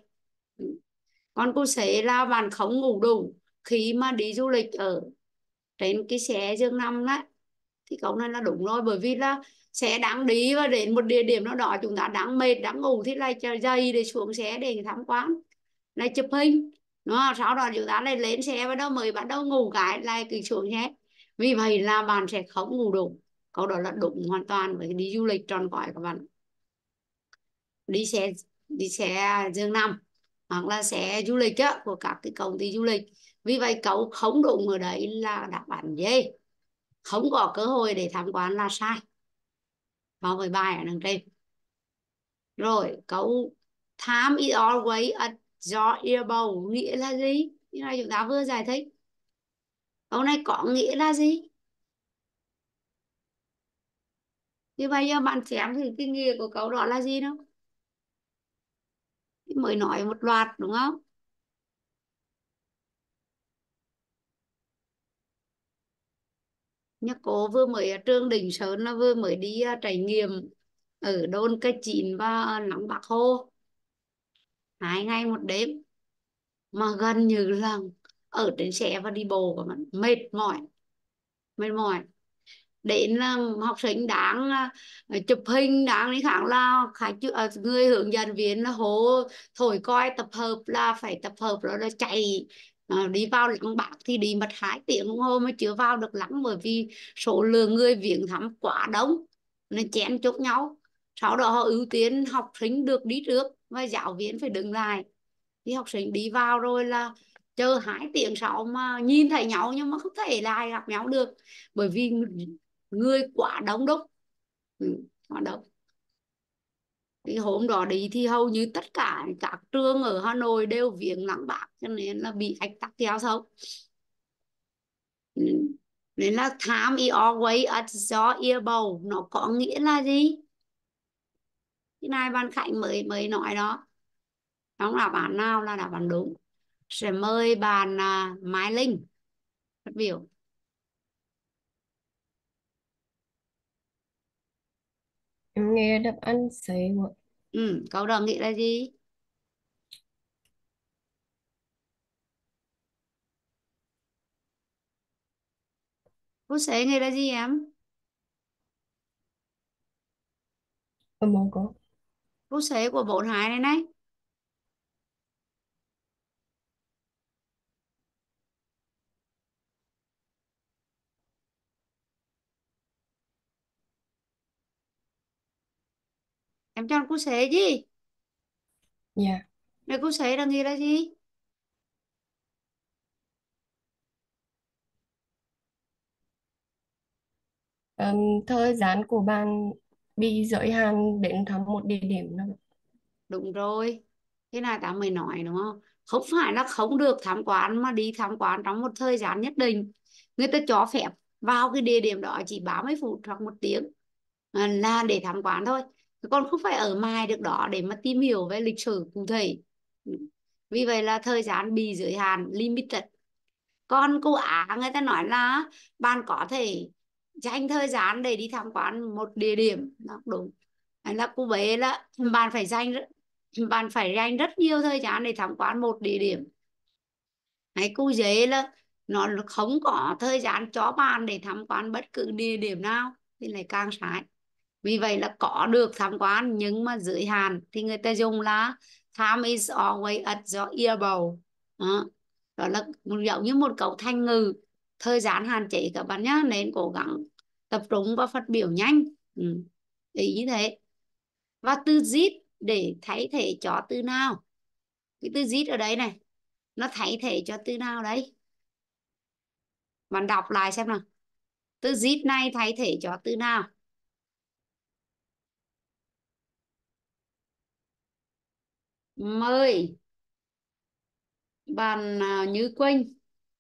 Còn cô sẽ là bạn không ngủ đủ khi mà đi du lịch ở trên cái xe giường nằm đấy, thì câu này là đúng rồi, bởi vì là sẽ đang đi và đến một địa điểm nào đó chúng ta đang mệt đang ngủ thì lại chờ dây để xuống xe để tham quan, lại chụp hình, đúng không? Sau đó chúng ta lại lên xe và đâu mới bắt đầu ngủ cái lại cứ xuống xe, vì vậy là bạn sẽ không ngủ đủ. Câu đó là đúng hoàn toàn với đi du lịch trọn gói các bạn. Đi xe đi xe giường nằm hoặc là xe du lịch á, của các cái công ty du lịch, vì vậy cậu không đúng ở đấy là đáp án gì, không có cơ hội để tham quan là sai, vào với bài ở đằng trên. Rồi câu time is always at your elbow nghĩa là gì? Như này chúng ta vừa giải thích. Câu này có nghĩa là gì? Như bây giờ bạn xem thử cái nghĩa của câu đó là gì đâu, mới nói một loạt đúng không? Nhá, cô vừa mới ở trường Đình Sơn nó vừa mới đi uh, trải nghiệm ở đôn Cái Chín và Lăng Bác Hồ hai ngày một đêm, mà gần như là ở trên xe và đi bộ của mình mệt mỏi, mệt mỏi đến là học sinh đáng à, chụp hình đáng đi kháng là khách à, người hướng dẫn viên là hố thổi coi tập hợp là phải tập hợp rồi là chạy à, đi vào Lăng Bác thì đi mất hai tiếng đồng hồ mới chưa vào được lắm, bởi vì số lượng người viếng thăm quá đông nên chen chúc nhau. Sau đó họ ưu tiên học sinh được đi trước và giáo viên phải đứng lại, thì học sinh đi vào rồi là chờ hai tiếng sau mà nhìn thấy nhau nhưng mà không thể lại gặp nhau được, bởi vì người quá đông đúc. Ừ, quá đông. Cái hôm đó đi thì hầu như tất cả các trường ở Hà Nội đều viếng Lăng Bác, cho nên là bị ách tắc giao thông. Ừ. Nên là time is always at your elbow nó có nghĩa là gì? Cái này bạn Khánh mới mới nói đó, không là bạn nào là đã bạn đúng. Sẽ mời bạn à, Mai Linh phát biểu. Em nghe đáp án sai mà. Ừ, câu đó nghĩa là gì? Phút xế nghĩa là gì em? Em không có. Phút xế của bốn hai này này. Em chọn cú xế gì? Dạ. Rồi cú xế là nghĩa là gì? Ừm, thời gian của bạn bị giới hạn đến thăm một địa điểm nào? Đúng rồi. Thế này ta mới nói đúng không? Không phải là không được tham quan mà đi tham quan trong một thời gian nhất định. Người ta cho phép vào cái địa điểm đó chỉ ba mươi phút hoặc một tiếng à, là để tham quan thôi. Còn không phải ở mãi được đó để mà tìm hiểu về lịch sử cụ thể. Vì vậy là thời gian bị giới hạn, limited. Còn cô Á người ta nói là bạn có thể dành thời gian để đi tham quan một địa điểm, nó cũng đúng. Hay là cô bé là bạn phải dành rất- bạn phải dành rất nhiều thời gian để tham quan một địa điểm. Hay cô dễ là nó không có thời gian cho bạn để tham quan bất cứ địa điểm nào thì lại càng sai. Vì vậy là có được tham quan nhưng mà giới hạn thì người ta dùng là time is always at your elbow. Đó. Đó là một- giống như một câu thành ngữ, thời gian hạn chế các bạn nhé, nên cố gắng tập trung và phát biểu nhanh. Ừ. Ý như thế. Và từ zip để thay thế cho từ nào? Cái từ zip ở đây này nó thay thế cho từ nào đấy? Bạn đọc lại xem nào. Từ zip này thay thế cho từ nào? Mời bạn à, Như Quỳnh.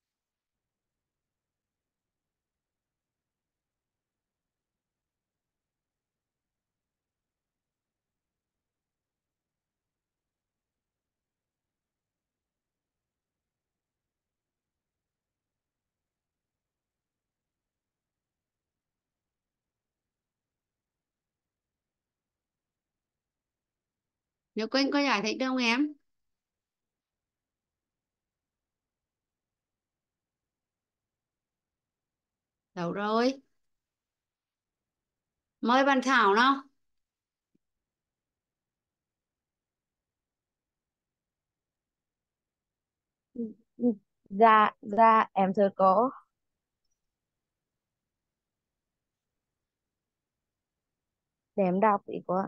Như Quỳnh có giải thích được không em? Đâu rồi? Mời bạn Thảo nào. Dạ, dạ, em thưa cô. Để em đọc ý cô ạ.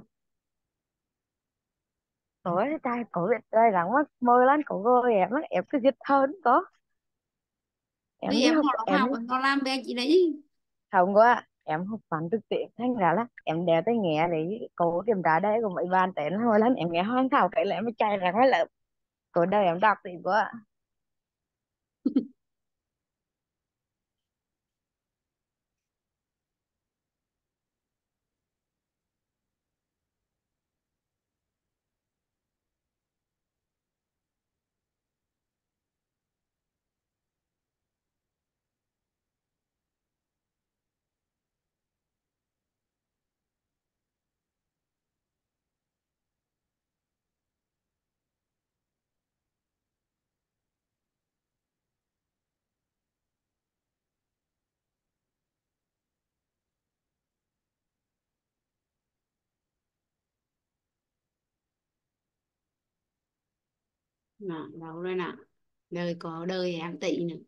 Ủa, tay cổ Việt đây gắng mất môi lên cổ rồi em mất em cứ giật hơn có. Em Vì đi em học học học em học nó làm về chị đấy. không có ạ. Em học văn trực tiếp thành ra là em đeo tai nghe để cô kiểm tra đây của mấy bạn tên hồi lên em nghe hoàn thảo cái là em mới chạy ra ngoài lớp. Cô đây em đọc thì cô ạ. Nào, đâu rồi nào. Đời có đời em tị nữa.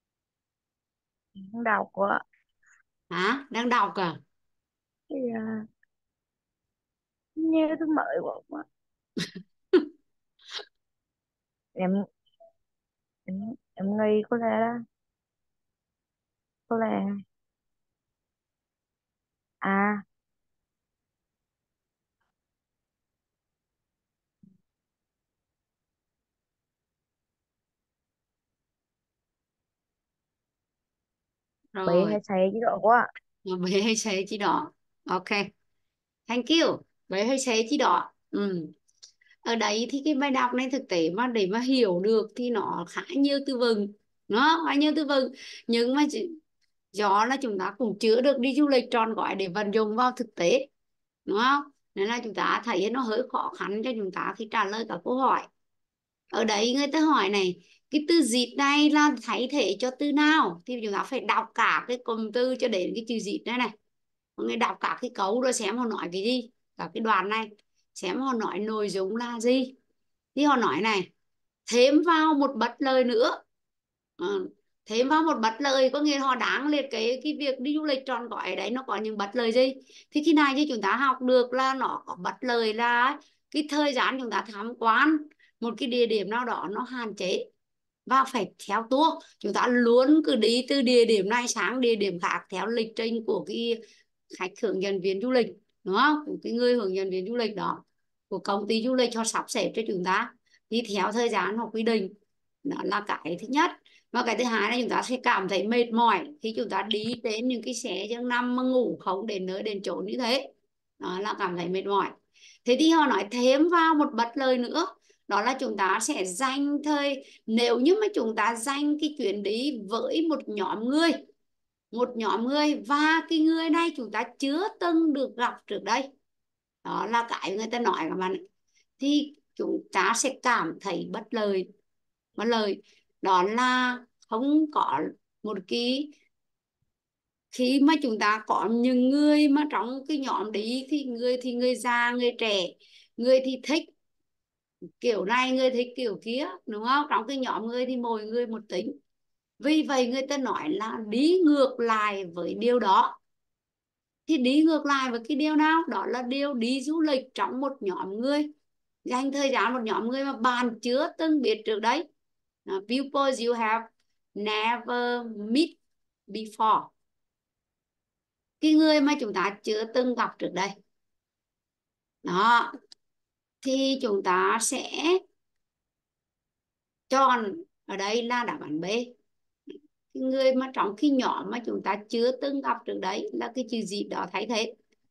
Em đọc cô ạ. Hả? Đang đọc à? Thì à, nghe thứ mới của cô ạ. Em em em nghĩ có lẽ là có lẽ à B Rồi. hay C chứ độ cô ạ. Mà bé hay xế chỉ đỏ. Ok. Thank you. Bé hay xế chỉ đỏ. Ừ. Ở đấy thì cái bài đọc này thực tế mà để mà hiểu được thì nó khá nhiều từ vựng. Nó khá nhiều từ vựng. Nhưng mà chỉ- do là chúng ta cũng chưa được đi du lịch trọn gói để vận dụng vào thực tế, đúng không? Nên là chúng ta thấy nó hơi khó khăn cho chúng ta khi trả lời các câu hỏi. Ở đấy người ta hỏi này, cái từ dịt này là thay thế cho từ nào, thì chúng ta phải đọc cả cái cụm từ cho đến cái chữ dịt này này. Mọi người đọc cả cái câu rồi xem họ nói cái gì, cả cái đoạn này xem họ nói nội dung là gì. Thì họ nói này, thêm vào một bất lời nữa. Ờ, Thêm vào một bất lợi có nghĩa họ đáng liệt cái cái việc đi du lịch trọn gói đấy nó có những bất lợi gì. Thì khi này thì chúng ta học được là nó có bất lợi là cái thời gian chúng ta tham quan một cái địa điểm nào đó nó hạn chế và phải theo tour. Chúng ta luôn cứ đi từ địa điểm này sang địa điểm khác theo lịch trình của cái khách hướng dẫn viên du lịch, đúng không, của cái người hướng dẫn viên du lịch đó, của công ty du lịch họ sắp xếp cho chúng ta đi theo thời gian họ quy định. Đó là cái thứ nhất. Và cái thứ hai là chúng ta sẽ cảm thấy mệt mỏi khi chúng ta đi đến những cái xe giường nằm mà ngủ không đến nơi đến chốn như thế. Đó là cảm thấy mệt mỏi. Thế thì họ nói thêm vào một bất lợi nữa, đó là chúng ta sẽ dành thời, nếu như mà chúng ta dành cái chuyến đi với một nhóm người, một nhóm người và cái người này chúng ta chưa từng được gặp trước đây, đó là cái người ta nói các bạn, thì chúng ta sẽ cảm thấy bất lợi. Bất lợi đó là không có một cái, khi mà chúng ta có những người mà trong cái nhóm đi thì người thì người già, người trẻ, người thì thích kiểu này, người thích kiểu kia, đúng không, trong cái nhóm người thì mỗi người một tính. Vì vậy người ta nói là đi ngược lại với điều đó. Thì đi ngược lại với cái điều nào? Đó là điều đi du lịch trong một nhóm người, dành thời gian một nhóm người mà bạn chưa từng biết trước đấy. Uh, people you have never met before, cái người mà chúng ta chưa từng gặp trước đây. Đó, thì chúng ta sẽ chọn ở đây là đáp án B. Cái người mà trong khi nhóm mà chúng ta chưa từng gặp trước đấy là cái chữ gì đó thay thế.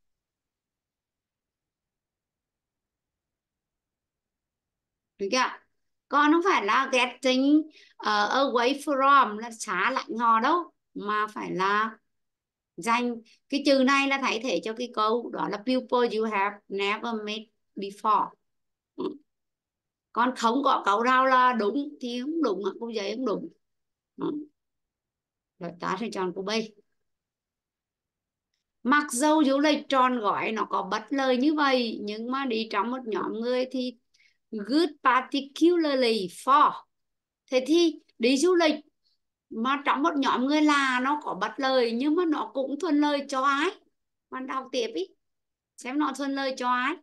Được chưa? Còn không phải là getting uh, away from là xá lạnh họ đâu, mà phải là dành. Cái chữ này là thay thế cho cái câu đó là people you have never met before. Ừ. Còn không có câu nào là đúng thì không đúng, câu giấy không đúng. Ừ. Rồi ta sẽ chọn câu B. Mặc dầu du lịch trọn gói nó có bất lợi như vậy, nhưng mà đi trong một nhóm người thì good particularly for. Thế thì đi du lịch mà trong một nhóm người là nó có bất lợi, nhưng mà nó cũng thuận lợi cho ai? Bạn đọc tiếp ý, xem nó thuận lợi cho ai.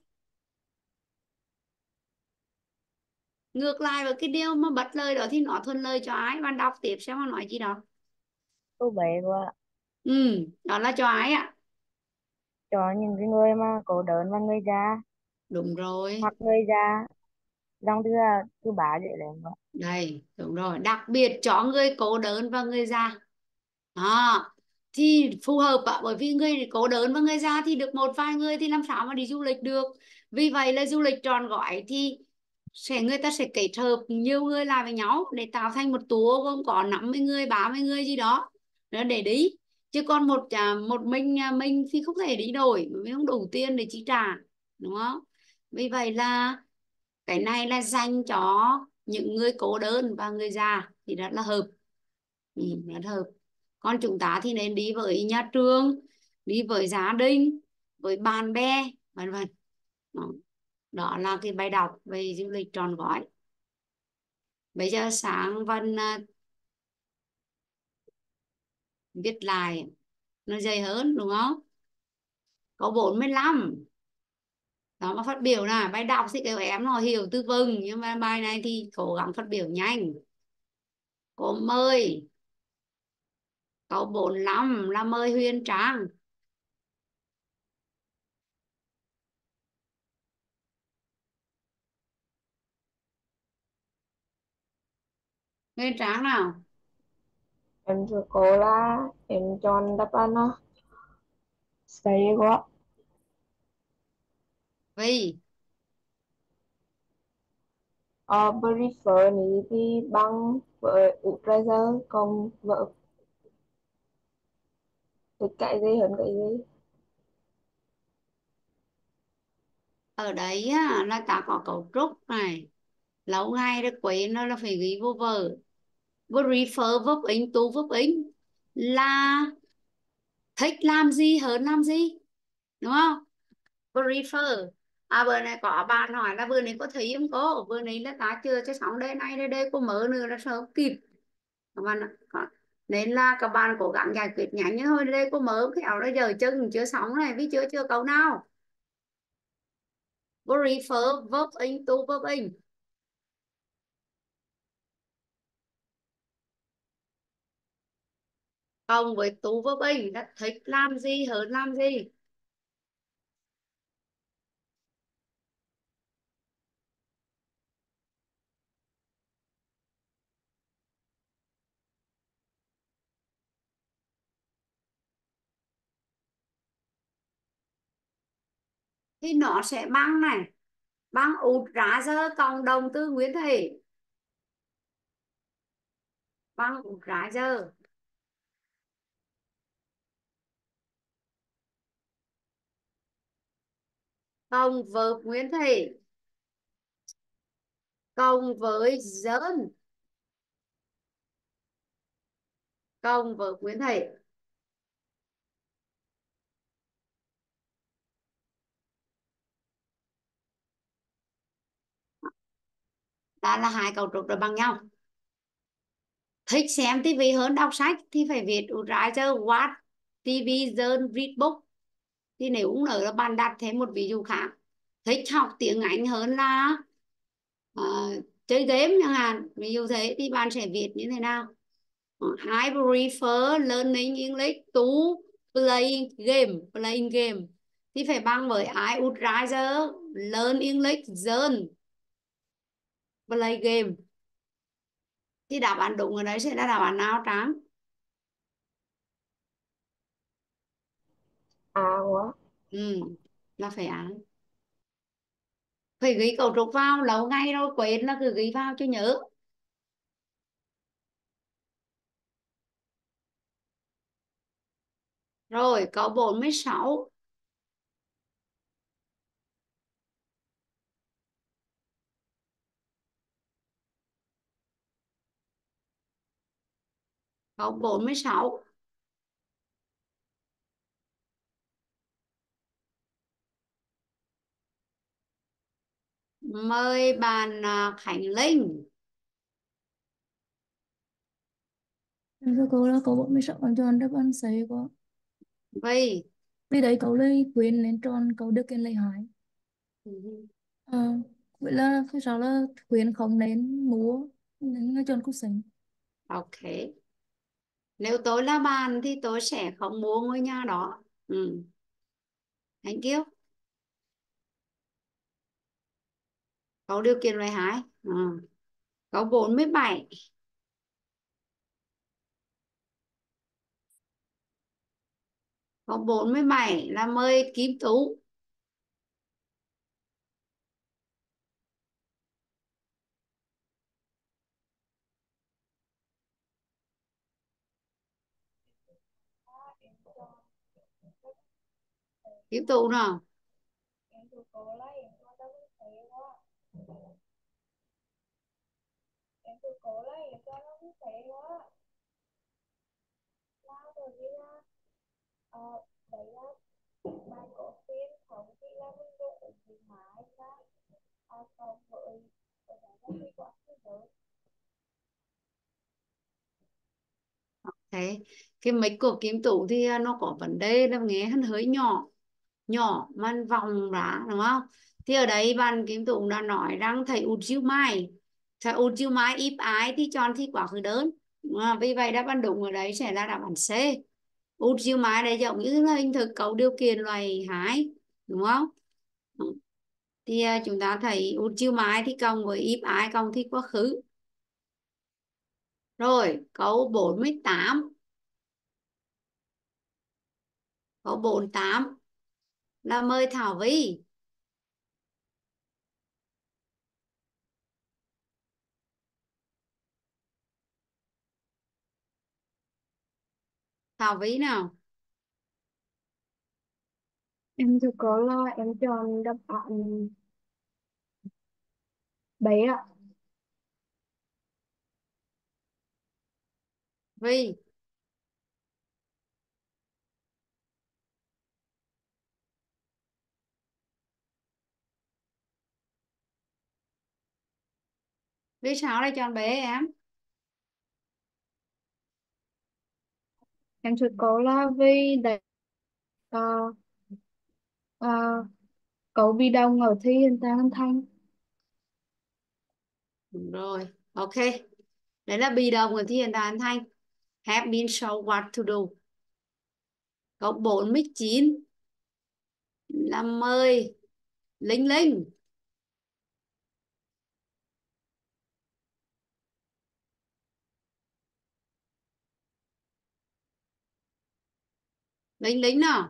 Ngược lại với cái điều mà bất lợi đó thì nó thuận lợi cho ai? Bạn đọc tiếp xem nó nói gì đó. Câu bé của Ừ, đó là cho ai ạ? cho những cái người mà cô đơn và người già, Đúng rồi. hoặc người già dòng thứ là thứ ba dễ lên quá. Đây, đúng rồi. Đặc biệt cho người cố đơn và người già. Đó, thì phù hợp ạ. Bởi vì người cố đơn và người già thì được một vài người thì làm sao mà đi du lịch được. Vì vậy là du lịch trọn gói thì sẽ người ta sẽ kết hợp nhiều người lại với nhau để tạo thành một tour gồm có năm mươi người, ba mươi người gì đó để đi. Chứ còn một à, một mình à, mình thì không thể đi nổi, mình không đủ tiền để chi trả, đúng không? Vì vậy là cái này là dành cho những người cố đơn và người già thì rất là hợp. Ừ, rất hợp. Còn chúng ta thì nên đi với nhà trường, đi với gia đình, với bạn bè, vân vân. Đó. Đó là cái bài đọc về du lịch trọn gói. Bây giờ sáng Vân à, viết lại nó dày hơn, đúng không? Câu bốn mươi lăm. Đó mà phát biểu là bài đọc thì kiểu em nó hiểu từ vựng, nhưng mà bài này thì cố gắng phát biểu nhanh. Cô mời. Câu bốn mươi lăm là mời Huyền Trang. Huyền Trang nào. Em thưa cô là em chọn đáp án uh, C quá. Vì Ờ, prefer ní thì bằng với Utrecht còn vợ thích cái gì hơn cái gì. ở đấy á, là ta có cấu trúc này. Lâu ngày đã quên nó là phải ghi vô vở. Vô refer vấp ính, tu vấp ính là thích làm gì hơn làm gì, đúng không? Vô refer. À bữa này có bạn hỏi là bữa này có thấy không cô? Bữa này là ta chưa cho xong đây này đây đây cô mở nữa là sao không kịp. Các bạn ạ. Có. nên là các bạn cố gắng giải quyết nhanh như thôi. Đây cô mở khéo đó, giờ chân chưa xong này vì chưa chưa câu nào. Cô refer verb into verb in. Cộng với tú verb in, rất thích làm gì hơn làm gì. Thì nó sẽ bằng này, bằng ụt ra giờ cộng đồng từ nguyên thể, bằng ụt ra giờ cộng verb nguyên thể cộng với dơn cộng verb nguyên thể. Đó là hai cấu trúc đó bằng nhau. Thích xem tivi hơn đọc sách thì phải viết ụt ra giờ watch ti vi dơn read book. Thì nếu cũng nữa là bạn đặt thêm một ví dụ khác. Thích học tiếng Anh hơn là uh, chơi game chẳng hạn, ví dụ thế thì bạn sẽ viết như thế nào? I prefer learning English to playing game. Playing game thì phải bằng với I would rather learn English than play game. Thì đáp án đúng ở đấy sẽ là đáp án nào Tráng? À quá. Ừ, là phải án. Phải ghi cấu trúc vào, lâu ngày rồi quên là cứ ghi vào cho nhớ. Rồi câu bốn mươi sáu. Câu bốn mươi sáu. Mời bạn à, Khánh Linh. Em thưa cô là câu bốn mươi sáu còn tròn đáp án C cô. Vậy. Vì đấy cậu lấy quyền nên tròn cậu được quyền lấy hải. Ừ. Ờ, vậy là phía sau là quyền không nên múa nên nó tròn cú sỉnh. Ok. Nếu tôi là bạn thì tôi sẽ không mua ngôi nhà đó. Ừ. Thank you. Có điều kiện loại hai. Ừ. Câu bốn mươi bảy. Câu bốn mươi bảy là mời Kim Tú. Kim Tú nào. Thế cái mic của Kim Tú thì à, nó có vấn đề là nghe hắn hơi nhỏ, nhỏ mà vòng ra đúng không? Thì ở đây bạn Kim Tú đã nói rằng thầy út chiêu mai, thầy út chiêu mai if ái thì chọn thì quá khứ đơn. À, vì vậy đáp án đúng ở đấy sẽ là đáp án C. Út chiêu mai đây giống như là hình thức cấu điều kiện loại hai đúng không? Ừ. Thì à, chúng ta thấy út chiêu mai thì cộng với if ái cộng thì quá khứ. Rồi câu bốn mươi tám. Câu bốn mươi tám là mời Thảo Vi. Thảo Vi nào. Em thưa cô là em chọn đáp án bé ạ. Vi. Vi sao đây chọn bé em? Em thưa cậu là vì đấy ờ, ờ, cậu bị đồng ở thi hiện tại âm thanh. Đúng rồi, ok. Đấy là bị động của thi hiện tại âm thanh. Have been shown what to do. Câu bốn mươi chín là mời Linh Linh. Linh Linh nào.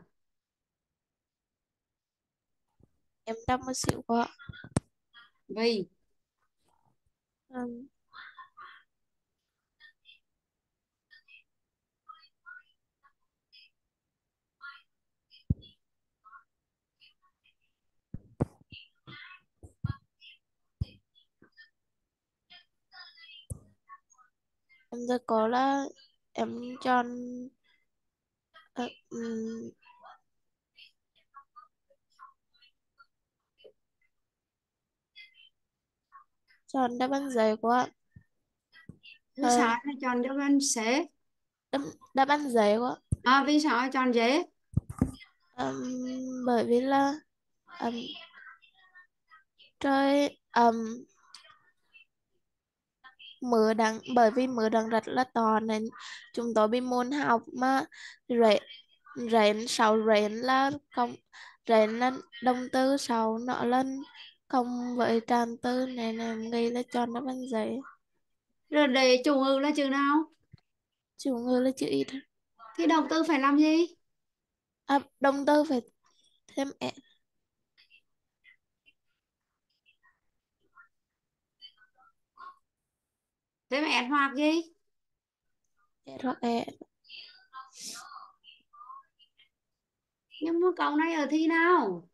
Em đọc một xíu cô ạ. Vì Ừm, em thưa cô là em chọn ờ, ừm, chọn đáp án giấy cô ạ. vì Ờ, sao lại chọn đáp án C? đáp, đáp án giấy cô ạ. À, vì sao lại chọn D? Ừm, bởi vì là ừm, trời ừm, mưa đang bởi vì mưa đang rất là to nên chúng tôi bị môn học mà rèn rèn sau rèn là cộng rèn là động từ sau nó lên cộng với tràn từ nên em nghĩ là chọn đáp án giấy. Rồi để chủ ngữ là chữ nào? Chủ ngữ là chữ ít. Thì động từ phải làm gì? À, động từ phải thêm e Thế mà S hoặc gì? e hoặc e. Nhưng mà câu này ở thi nào?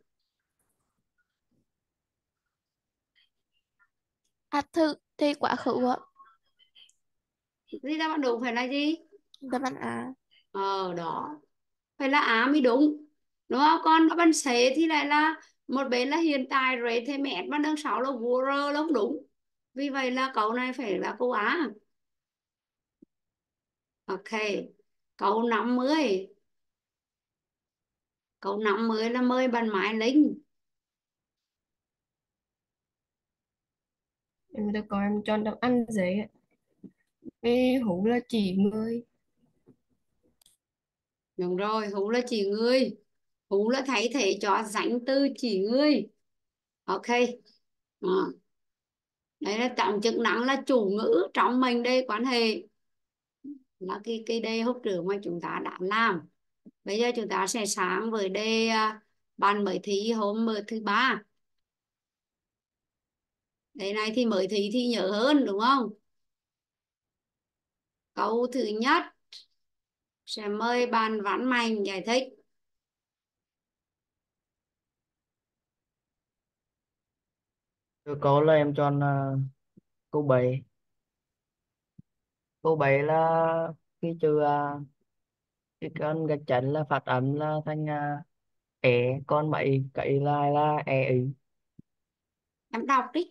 À thư thì quá khứ ạ. Thì đáp án đúng phải là gì? Đáp án A. Ờ đó. Phải là Á mới đúng. Đúng không? Còn đáp án C thì lại là một bên là hiện tại rồi thêm S và đằng sau là were là không đúng. Vì vậy là câu này phải là câu Á. Ok. Câu năm mươi. Câu năm mươi là mời bạn Mai Linh. Em được có em chọn đáp án giấy ạ. Vì hú là chỉ người. Đúng rồi, hú là chỉ người. Hú là thay thế cho danh từ chỉ người. Ok. Ờ. Đấy là trọng chức năng là chủ ngữ trong mình đây quan hệ. Là cái cái đề hốc trưởng mà chúng ta đã làm. Bây giờ chúng ta sẽ sáng với đề à, bạn mới thi hôm mở thứ ba. Đề này thì mới thi thì nhớ hơn đúng không? Câu thứ nhất sẽ mời bạn Văn Mạnh giải thích. Thưa cô là em chọn uh, câu bảy. Câu bảy là khi trừ uh, cái con gạch chắn là phát âm là thành uh, e, con bảy cậy lại là e ý. Em đọc đi.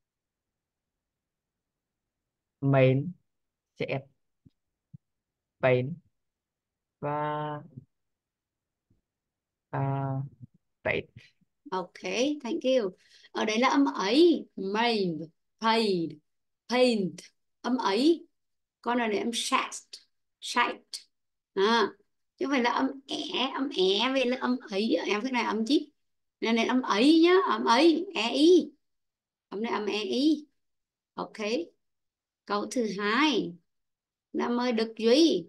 Main sẽ pain và uh, paid. Ok, thank you. Ở đây là âm ấy. Made, paid, paint. Âm ấy. Còn ở đây âm shast, shite. À, chứ không phải là âm ẻ, âm ẻ về là âm ấy. Em cái này âm chí. Nên này âm ấy nhá, âm ấy, e y. Âm này âm e y. Ok. Câu thứ hai là mời Đức Duy.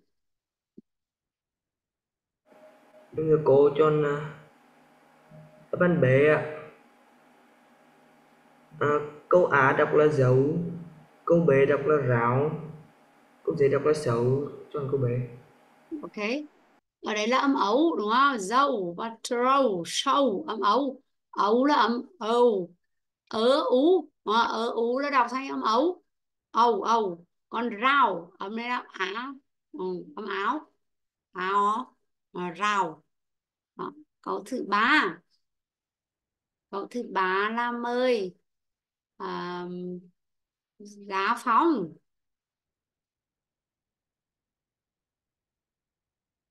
Bây giờ cô chọn à, đáp án B ạ. À, câu A đọc là dấu, câu B đọc là ráo, câu D đọc là xấu, chọn câu B. Ok. Ở đây là âm ấu đúng không? Dâu và trâu, sâu, âm ấu. Ấu là âm ấu. Ớ ú. Ờ, ớ ú là đọc thành âm ấu. Ấu, ấu. Còn rau, âm này là á. Ừ, âm áo. Áo. Ờ, rau. Đó. Câu thứ ba. Câu thứ ba là mời. À, giá phòng.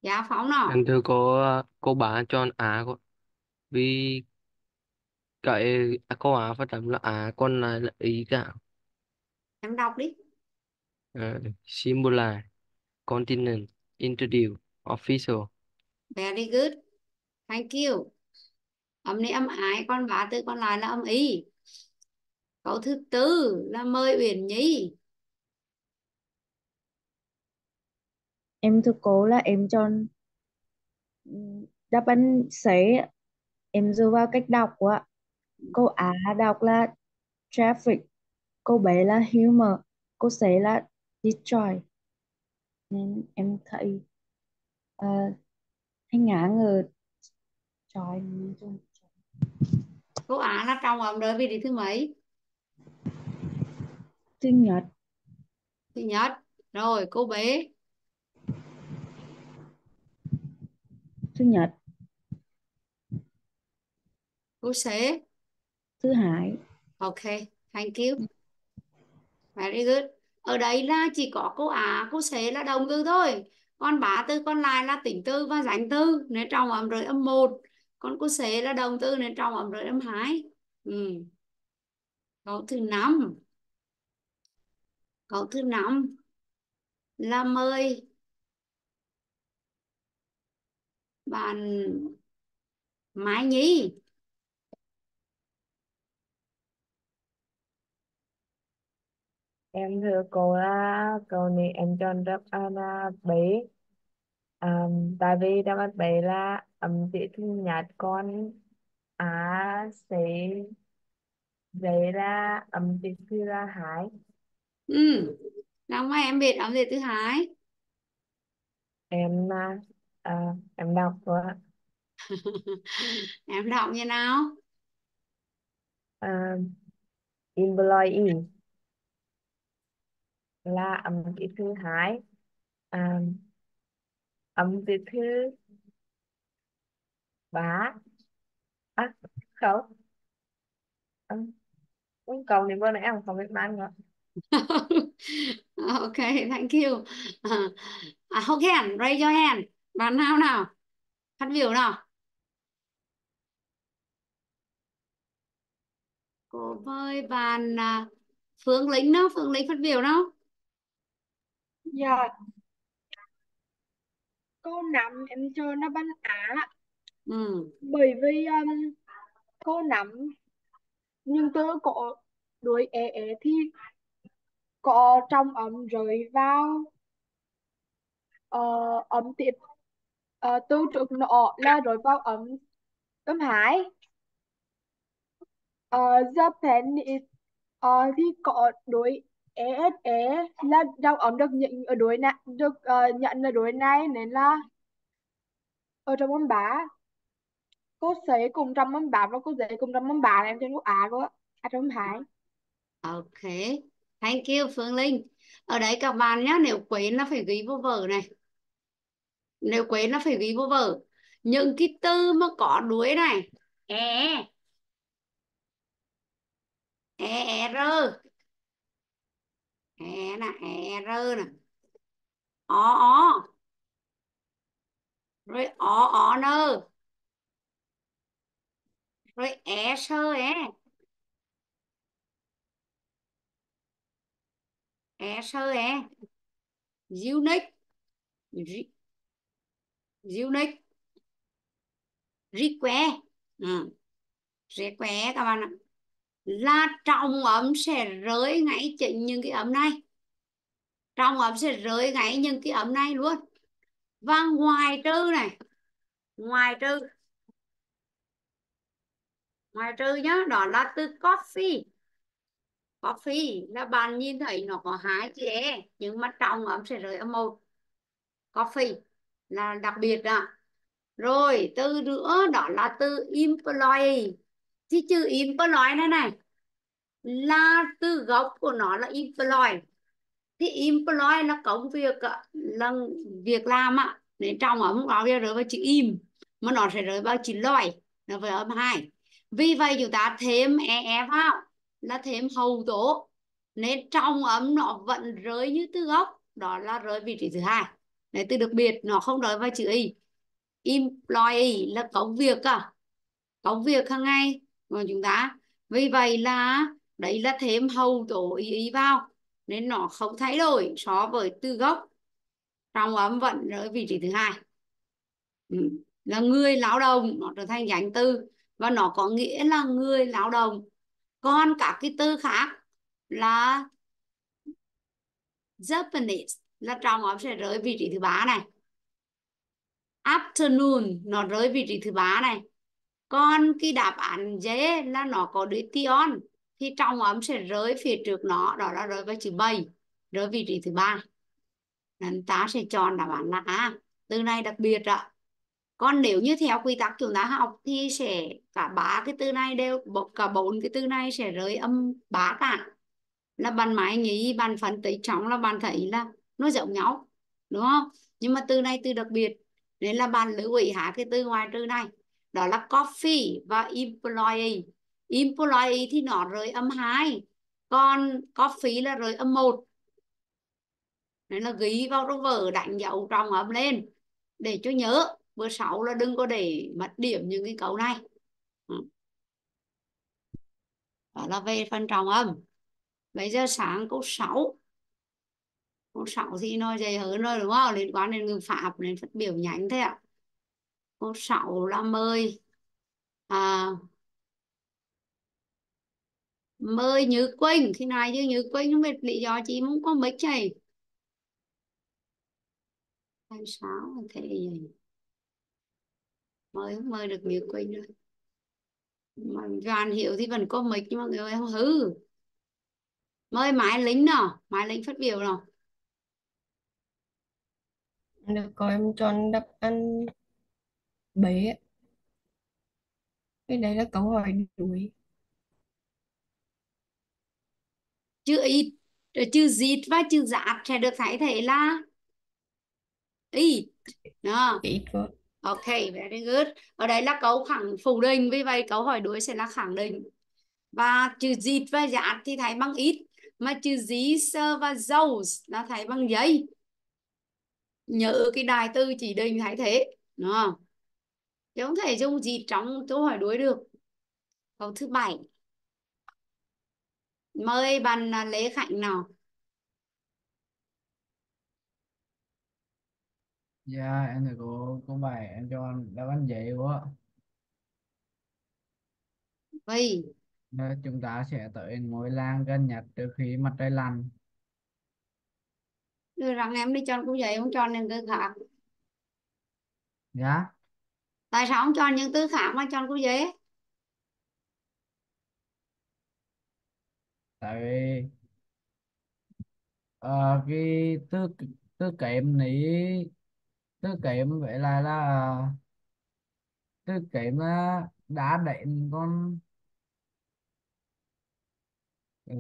Dạ Phóng nào. Em thưa cô, cô bà chọn Á cô. Vì cái câu Á phát âm là Á, còn lại là Ý cả. Em đọc đi. uh, Symbolize, continent, introduce, official. Very good. Thank you. Âm này âm ái, còn ba từ còn lại là âm ý. Câu thứ tư là mời Uyển Nhi. Em thưa cô là em chọn ừm, đáp án C. Em dựa vào cách đọc của ạ. Câu A đọc là traffic, câu B là humor, câu C là destroy. Nên em thấy uh, hay ngã ngờ trời. Câu Á là trong âm đợi vị trí thứ mấy? Thứ nhất. Thứ nhất. Rồi câu B. Thứ nhất. Câu C. Thứ hai. Ok, thank you. Very good. Ở đây là chỉ có câu A, câu C là động từ thôi. Còn ba từ còn lại là tính từ và danh từ nên trong âm rơi âm một. Còn câu C là động từ nên trong âm rơi âm hai. Ừ. Câu thứ năm. Câu thứ năm là mời bạn Mai Nhi. Em thưa cô là câu này em chọn đáp án là B. À, tại vì đáp án B là âm tiết thứ nhất, con á sẽ vậy là âm tiết thứ là hai. Ừ. Nào mà em biết âm tiết thứ hai. Em à, à, em đọc rồi ạ. Em đọc như nào? À, employee là âm tiết thứ hai. À, âm tiết thứ ba. À, không. À, câu này bữa nay em không biết mang rồi. Ok, thank you. À, à, hold hand, raise your hand. Bạn nào nào? Phát biểu nào. Cô với bạn à, Phương Linh nào, Phương Linh phát biểu nào. Dạ, câu năm em cho nó bánh Á. Ừ. Bởi vì um, câu năm nhưng tớ có đuôi ế ế thì có trong ấm rơi vào uh, ấm tiết uh, từ trước nọ là rơi vào ấm ấm hái. uh, the pen is uh, thì có đuôi ế ế là trong ấm được nhận ở đuôi này, được uh, nhận ở đuôi này nên là ở trong ấm bá. Cô sẽ cùng trong ấm bá và cô dễ cùng trong ấm bá là em trên quốc á của à trong ấm hái. Ok, thank you Phương Linh. Ở đây các bạn nhé, nếu quên là phải ghi vô vở này. Nếu quên là phải ghi vô vở. Những cái từ mà có đuôi này. E. E, e, r. E nè, e, r nè. O, o. Rồi o, o, n. Rồi e, sơ, e. E, sơ, e. Unique. Unique. Request. Ừ. Request các bạn ạ. Là trọng âm sẽ rơi ngay chính những cái âm này. Trọng âm sẽ rơi ngay những cái âm này luôn. Và ngoài trừ này. Ngoài trừ. Ngoài trừ nhá, đó là từ coffee. Coffee là bạn nhìn thấy nó có hai chữ e, nhưng mà trọng âm sẽ rơi âm một. Coffee là đặc biệt đó. Rồi từ nữa đó là từ employee. Thì chữ employee này này là từ gốc của nó là employ. Thì employ là công việc ạ, là việc làm ạ, nên trong ấm không có rơi vào chữ im mà nó sẽ rơi vào chữ loài, nó với âm hai. Vì vậy chúng ta thêm e e vào là thêm hậu tố, nên trong ấm nó vẫn rơi như từ gốc, đó là rơi vị trí thứ hai. Đấy, từ đặc biệt nó không đợi vào chữ y. Employee là công việc à, công việc hàng ngày của chúng ta. Vì vậy là đấy là thêm hậu tố ý ý vào, nên nó không thay đổi so với từ gốc. Trọng âm vẫn ở vị trí thứ hai. Ừ. Là người lao động, nó trở thành danh từ và nó có nghĩa là người lao động. Còn các cái từ khác là Japanese là trọng âm sẽ rơi vị trí thứ ba này. Afternoon nó rơi vị trí thứ ba này. Còn cái đáp án D là nó có đuôi tion thì trọng âm sẽ rơi phía trước nó, đó là rơi vào chữ bảy, rơi vị trí thứ ba. Nên ta sẽ chọn đáp án là A. Từ này đặc biệt ạ. Còn nếu như theo quy tắc chúng ta học thì sẽ cả ba cái từ này đều, cả bốn cái từ này sẽ rơi âm ba cả. Là bạn máy nghĩ, bạn phân tích trong là bạn thấy là nó giống nhau, đúng không? Nhưng mà từ này từ đặc biệt, nên là bạn lưu ý hai cái từ ngoài từ này, đó là coffee và employee. Employee thì nó rơi âm hai, còn coffee là rơi âm một. Nên là ghi vào trong vở, đánh dấu trọng âm lên để cho nhớ. Bữa sáu là đừng có để mất điểm những cái câu này. Đó là về phần trọng âm. Bây giờ sáng câu sáu. Câu sáu thì nói dày hơn rồi đúng không? Liên quan đến ngữ pháp nên phát biểu nhánh thế ạ. Câu sáu là mời à, mời Như Quỳnh. Khi này chứ Như Quỳnh không biết lý do chị không có mic này. Tháng sáu thế gì? Mời không mời được Như Quỳnh rồi. Mà Đoàn Hiểu thì vẫn có mic nhưng mà người không hư. Mời Mai Lính nào, Mai Lính phát biểu nào. Được, có em chọn đáp án B ạ. Cái đấy là câu hỏi đuổi. Chữ ít, chữ dịt và chữ giạt sẽ được thay thế là ít. Đó. Ít quá. Ok, very good. Ở đây là câu khẳng phủ định, vì vậy câu hỏi đuổi sẽ là khẳng định. Và chữ dịt và giạt thì thay bằng ít, mà chữ dí, sơ và dầu là thay bằng giấy. Nhớ cái đài từ chỉ định thay thế, đúng không? Chứ không thể dùng dịt trong câu hỏi đuổi được. Câu thứ bảy. Mời bạn Lê Khánh nào. Dạ em thầy cô cô bài em cho đáp án dễ quá. Vậy Nên chúng ta sẽ tới ngôi làng gần nhất trước khi mặt trời lặn. đưa rằng em đi chọn câu giấy không chọn những từ khác. Dạ. Tại sao không chọn những từ khác mà chọn câu giấy? Tại vì ờ, cái tư tư kém này, tư kém vậy là là tư kém là đã định con ừ,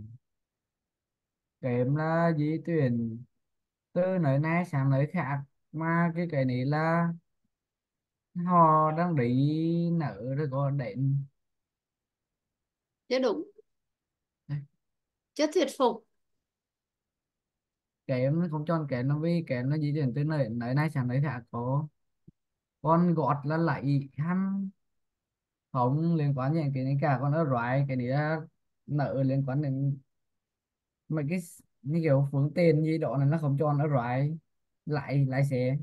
kém là di chuyển từ nơi này sang nơi khác, mà cái cái này là họ đang đi nợ rồi có định. Chưa đúng, chưa thuyết phục. Kém không chọn kém nó vì kém nó di chuyển từ nơi nơi này sang nơi khác có, con gọt là lại hắn không liên quan gì đến cái này cả, con ở right cái này là nợ liên quan đến mấy cái như kiểu phương tiện gì đó, này nó không cho nó right, lại lại xe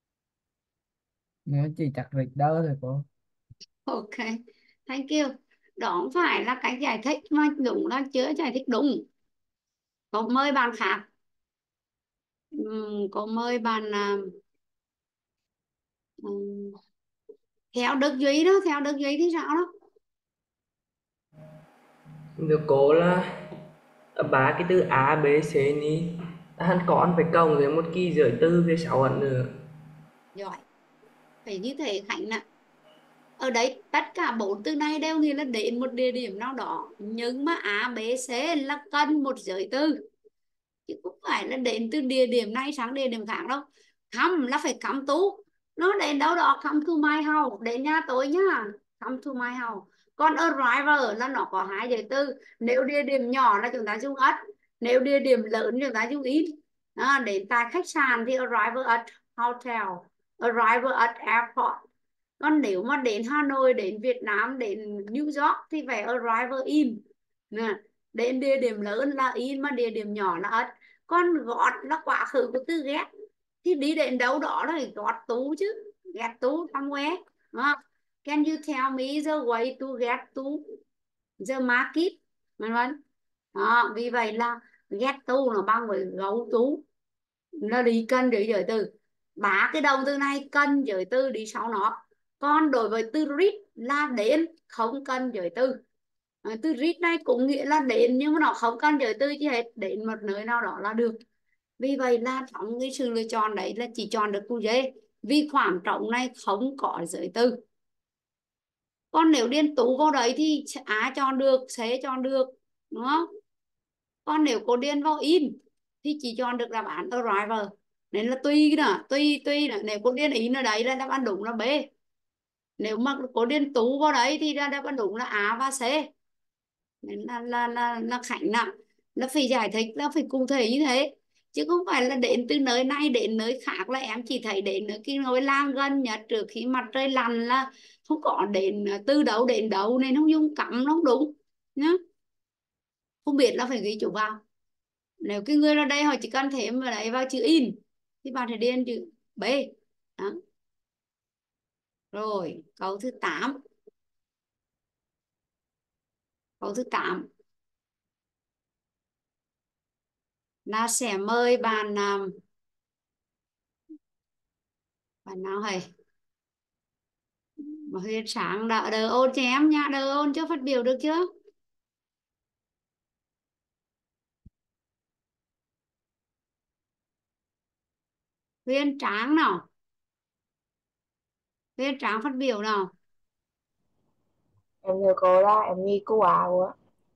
nó chỉ chặt rịch đỡ thôi cô. Ok, thank you. Đó không phải là cái giải thích mà đúng là chưa giải thích đúng. Có mời bạn khác. Ừm, có mời bạn à, ừm, theo Đức Duy đó, theo Đức Duy thì sao đó? Được cố là ba cái từ A, B, C ni hắn còn phải cộng với một kỳ giới từ về sáu ẩn nữa. Giỏi. Phải như thế Khánh ạ. Ở đấy tất cả bốn từ này đều nghĩa là đến một địa điểm nào đó, nhưng mà A, B, C là cần một giới từ, chứ không phải là đến từ địa điểm này sang địa điểm khác đâu. Come là phải come to, nó đến đâu đó come to my house, đến nhà tôi nhá, come to my house. Còn arrival là nó có hai giới từ, nếu địa điểm nhỏ là chúng ta dùng at, nếu địa điểm lớn chúng ta dùng it. Đó, đến tại khách sạn thì arrival at hotel, arrival at airport. Còn nếu mà đến Hà Nội, đến Việt Nam, đến New York thì phải arrival in. Nè, đến địa điểm lớn là in, mà địa điểm nhỏ là at. Còn got là quá khứ của từ get, thì đi đến đâu đó là phải got to chứ, get to somewhere. Đó. Can you tell me the way to get to the market? Vân vân. Đó, vì vậy là get to nó bằng với go to, nó đi cân với giới từ. Ba cái động từ này cân giới từ đi sau nó. Còn đối với từ read là đến, không cần giới từ. À, từ read này cũng nghĩa là đến, nhưng mà nó không cần giới từ chứ hết, đến một nơi nào đó là được. Vì vậy là trong cái sự lựa chọn đấy là chỉ chọn được cu dê, vì khoảng trống này không có giới từ. Còn nếu điền tú vào đấy thì A chọn được, C chọn được, đúng không? Còn nếu cô điền vào in thì chỉ chọn được đáp án arrival. Nên là tùy nữa, tùy tùy nữa. Nếu cô điền in ở đấy là đáp án đúng là B. Nếu mà cô điền tú vào đấy thì đáp án đúng là A và C. Nên là là là, là Khánh nè, là phải giải thích, là phải cụ thể như thế, chứ không phải là đến từ nơi này đến nơi khác là em chỉ thấy đến ở cái ngôi làng gần nhất trước khi mặt trời lặn, là không có đến từ đâu đến đâu, nên không dùng cắm nó không đúng nhá. Không biết là phải ghi chú vào. Nếu cái người ở đây họ chỉ cần thêm vào đấy vào chữ in thì bạn phải điền chữ B. Đó. Rồi câu thứ tám. Câu thứ tám là sẽ mời bạn um, bạn nào hề mà Huyền sáng đã đỡ ôn cho em nha, đỡ ôn chưa, phát biểu được chưa? Huyền Tráng nào, Huyền Tráng phát biểu nào. Em thưa cô là em nghi cô ả quá.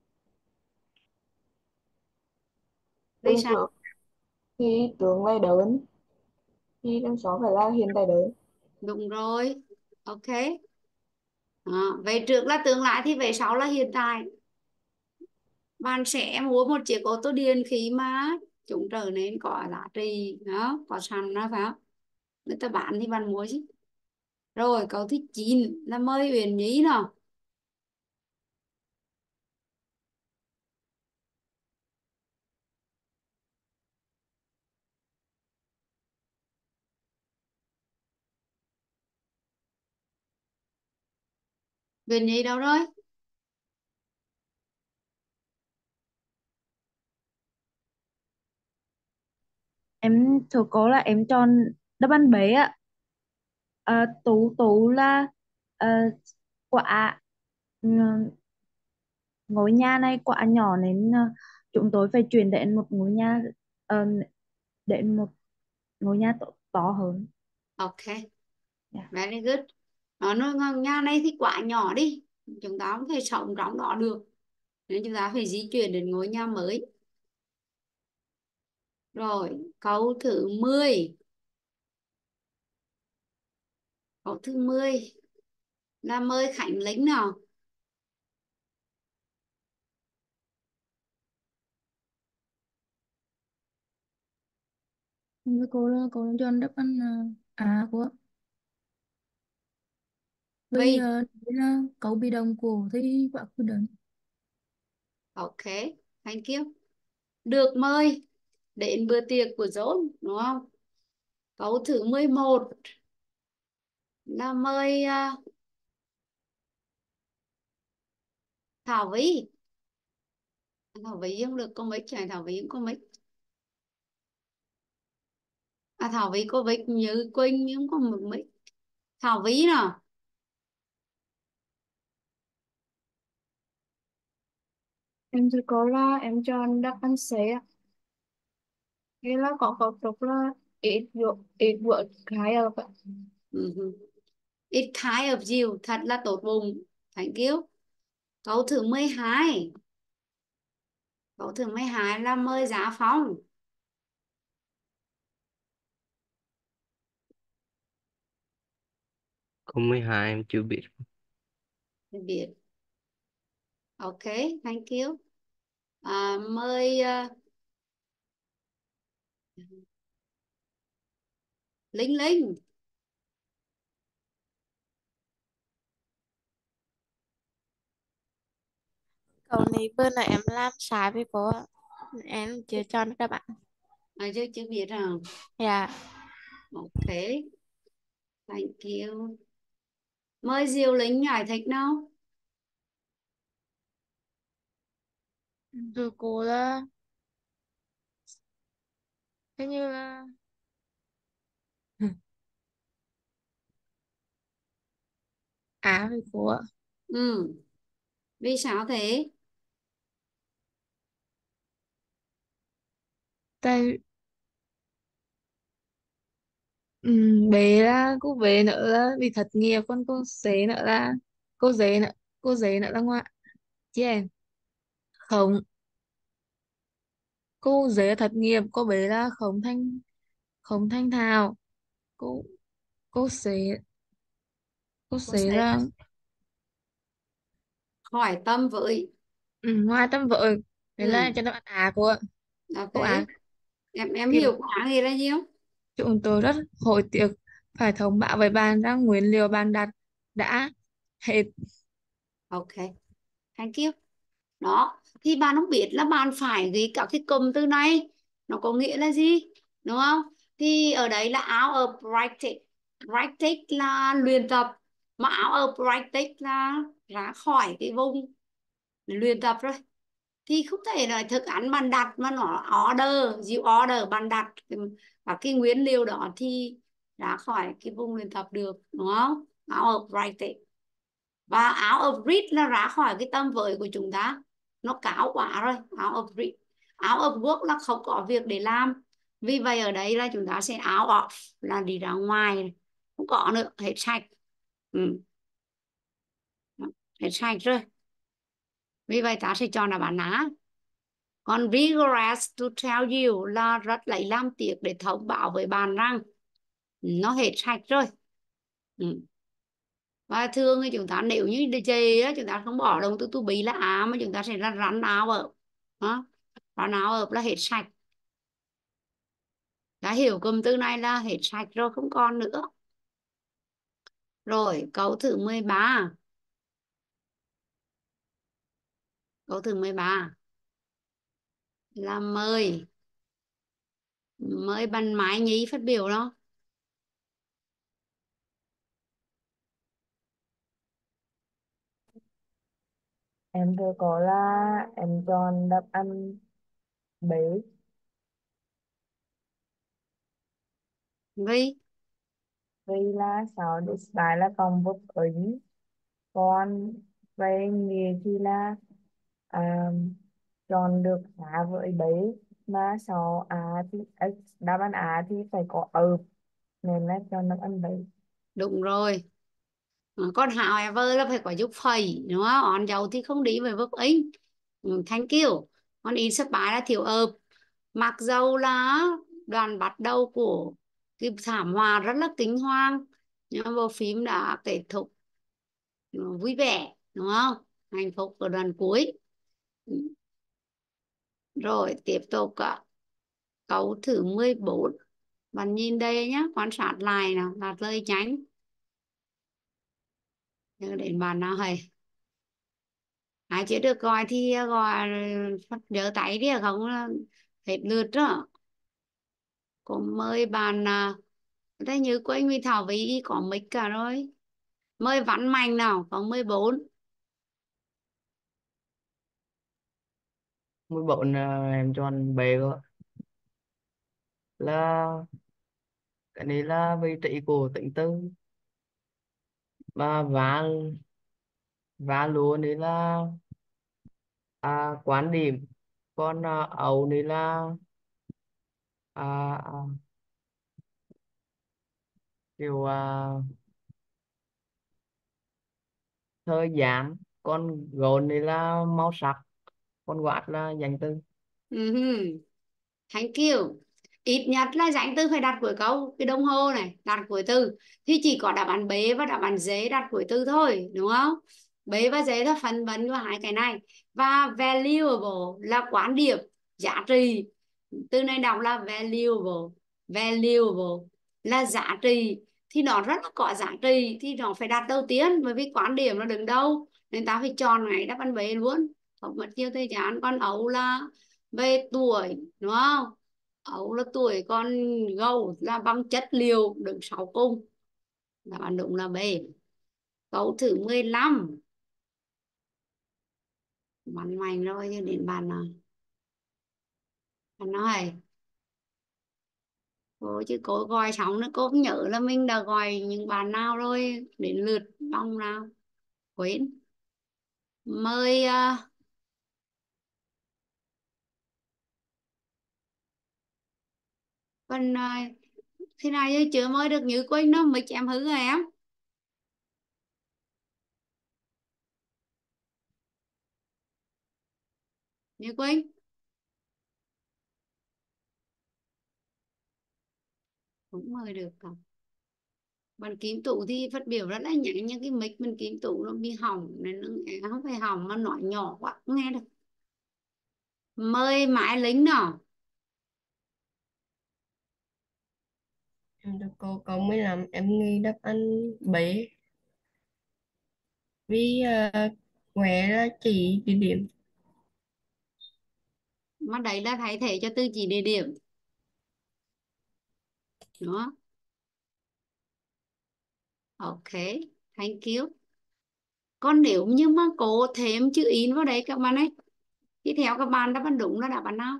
Vì Tuần sao? trước thì tướng lại đến thì đằng sau phải là hiện tại đến. Đúng rồi, ok. Đó. Về trước là tương lai thì về sau là hiện tại. Bạn sẽ mua một chiếc ô tô điện khi mà chúng trở nên có giá trị, đó, có sẵn đó, phải không? Người ta bán thì bạn mua chứ. Rồi câu thứ chín là mời Huyền Nhí nào. Huyền Nhí đâu rồi? Em thưa cô là em chọn đáp án B ạ. À, tú tú là à, quả ừ, ngôi nhà này quả nhỏ nên ờ, chúng tôi phải chuyển đến một ngôi nhà ờ, đến một ngôi nhà to, to hơn. Ok, Dạ. very good. Ở nơi nhà này thì quá nhỏ đi, chúng ta không thể sống trong đó được, nên chúng ta phải di chuyển đến ngôi nhà mới. Rồi câu thứ mười. Câu thứ mười là mời Khánh Linh nào. Với cô là cô chọn đáp án à, A của. Vì Vì uh, là cấu bị động của thì quá khứ đơn. ok, thank you. Được mời đến bữa tiệc của John, đúng không? Câu thứ mười một là mời uh, Thảo Vy. Thảo Vy không được có mic, này Thảo Vy không có mic. À, Thảo Vy có mic như Quỳnh nhưng không có một mic. Thảo Vy nào. Em thưa cô là em chọn đáp án C ạ. Nghĩa là có cấu trúc là it wo- it works kind of ạ. Uh-huh. It kind of you, thật là tốt bụng. Thank you. Câu thứ mười hai. Câu thứ mười hai là mời Giá Phong. Câu mười hai em chưa biết. Mình biết. Ok, thank you. À, mời uh, Linh Linh. Câu này bữa nay em làm sai với cô ạ. Em chưa cho nó đáp án. À, chứ chưa biết à? Dạ. Ok, thank you. Mời Diệu Linh giải thích nào. Rồi cô là thế như là Á với cô ạ. Ừ. Vì sao thế? Tại um, bé là cô bé nữa là bị thất nghiệp, còn cô dế nữa là cô dế nữa cô dế nữa là ngoại chị em không, cô dế thất nghiệp, cô bé là không thanh không thanh thảo, cô cô dế cô Cô dế sẽ là hỏi tâm với. ừ, ngoài tầm vợ. Đấy Ừ. là cho nó ăn à cô ạ. Ok, Cô à em em kiểu hiểu cái án gì là gì không? chúng tôi rất hối tiếc phải thông báo với bạn rằng nguyên liệu bạn đặt đã hết. Ok, thank you. Đó, thì bạn không biết là bạn phải ghi các cái cụm từ này nó có nghĩa là gì, đúng không? Thì ở đấy là out of practice. Practice là luyện tập, mà out of practice là ra khỏi cái vùng luyện tập rồi. Thì không thể là thức ăn bạn đặt mà nó order, you order bạn đặt và cái nguyên liệu đó thì ra khỏi cái vùng luyện tập được, đúng không? Out of practice. Và out of reach là ra khỏi cái tầm với của chúng ta, nó cao quá rồi. Out of reach, out of work là không có việc để làm. Vì vậy ở đây là chúng ta sẽ out of là đi ra ngoài, không có nữa, hết sạch. Ừ. Hết sạch rồi. Vì vậy ta sẽ chọn là bạn á. Còn regret to tell you là rất lấy làm tiếc để thông báo với bạn rằng nó hết sạch rồi. Ừ. Và thường thì chúng ta nếu như chê á, chúng ta không bỏ động từ to be là á, mà chúng ta sẽ là run out of. Đó. Run out of là hết sạch. Đã hiểu cụm từ này là hết sạch rồi, không còn nữa. Rồi câu thứ mười ba. Câu thứ mười ba là mời mời bạn Mai Nhi phát biểu đó. Em thưa cô là em chọn đáp án B. Vì Vì là sáu đến bài là cộng vật ứng, còn về nghĩa thì là à, chọn được A với B, mà sáu A thì à, đáp án A thì phải có ợp, nên là chọn đáp án B. đúng rồi. Ờ, con however là phải có giúp phẩy, đúng không? On dấu thì không đi với verb in. Ừ, thank you. Con in sắp bài là thiếu ợp. Mặc dầu là đoạn bắt đầu của cái thảm họa rất là kinh hoàng, nhưng mà bộ phim đã kết thúc ừ, vui vẻ, đúng không? Hạnh phúc ở đoạn cuối. Ừ. Rồi tiếp tục ạ. Câu thứ mười bốn. Bạn nhìn đây nhé, quan sát lại nào, là lời tránh. Nhớ đến bạn nào hay. Ai chưa được gọi thì gọi phát nhớ tay đi, không là hết lượt đó. Cũng mời bạn à, đây như của anh Huy Thảo với có mic cả rồi. Mời Văn Mạnh nào, có mười bốn. mười bốn à, em chọn B cơ. Là cái này là vị trí của tính từ, mà vá vá lúa này là à, quan điểm, còn à, ấu này là à, à, kiểu à, thời gian, còn gọn này là màu sắc, còn quát là danh từ. Uh-huh. Thank you. Ít nhất là danh từ phải đặt cuối câu, cái đồng hồ này đặt cuối từ, thì chỉ có đáp án B và đáp án D đặt cuối từ thôi, đúng không? B và D là phân vân của hai cái này. Và valuable là quan điểm, giá trị, Từ này đọc là valuable. Valuable là giá trị, thì nó rất là có giá trị thì nó phải đặt đầu tiên, bởi vì quan điểm nó đứng đâu nên ta phải chọn ngay đáp án B luôn, không mất nhiều thời gian. Còn ấu là về tuổi, đúng không? Ấu là tuổi, còn gấu là bằng chất liệu đứng sau cùng. Đáp án đúng là B. Câu thứ mười lăm, bắn mạnh rồi chứ đến bạn nào. Bạn nói cô chứ cô gọi xong nữa cô không nhớ là mình đã gọi những bạn nào rồi, đến lượt vòng nào quên. Mời uh, phần uh, thế này chứ chưa mời được Như Quỳnh nó mới em hứ rồi em. Như Quỳnh cũng mời được cả. Bạn Kim Tụ thì phát biểu rất là nhạy, nhưng cái mic mình Kim Tụ nó bị hỏng nên nó không phải hỏng mà nói nhỏ quá không nghe được. Mời Mãi Lính nào. Em được câu câu mười lăm em nghĩ đáp án B, vì uh, Huế là chỉ địa điểm. Mà đấy là thay thế cho từ chỉ địa điểm, đúng không? Ok, thank you. Còn nếu như mà cố thêm chữ in vào đấy các bạn ấy, thì theo các bạn đáp án đúng là đáp án nào?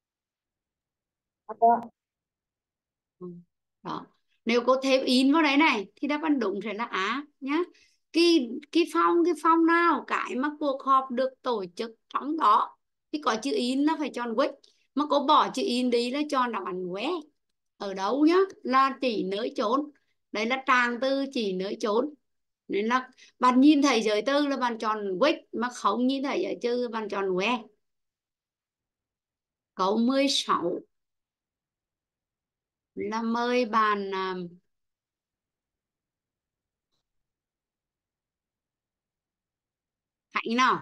Ừ. Đó. Nếu có thêm in vào đấy này thì đáp án đúng sẽ là Á nhá. Cái cái phòng cái phòng nào cái mà cuộc họp được tổ chức trong đó thì có chữ in là phải chọn which, mà có bỏ chữ in đi là chọn đáp án where. Ở đâu nhá, là chỉ nơi chốn. Đấy là tràng từ chỉ nơi chốn. Nên là bạn nhìn thấy giới từ là bạn chọn which, mà không nhìn thấy giới từ bạn chọn where. Câu mười sáu là mời bạn à, Hạnh nào.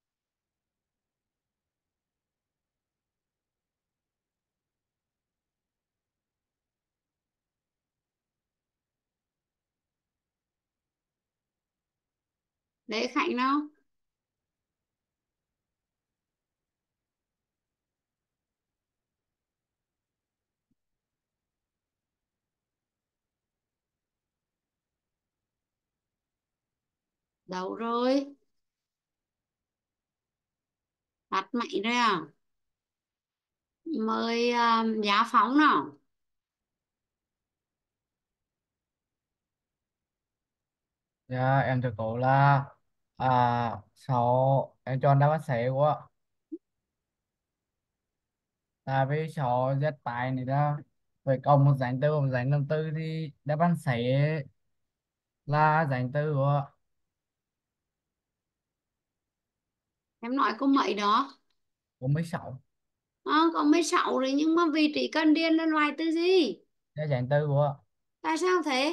Đấy Hạnh nào. Đâu rồi? Tắt mạnh rồi à? Mời um, Giá Phóng nào. Dạ em thưa cậu là à, sáu em chọn đáp án C của, tại vì sáu rất tài này đó, với cộng một dãy từ và một dãy năm từ thì đáp án C là dãy từ của. Em nói có mấy đó? Của mười sáu. À, có mấy sáu rồi, nhưng mà vị trí cần điền là loại từ gì? Dạ dãy từ của. Tại sao thế?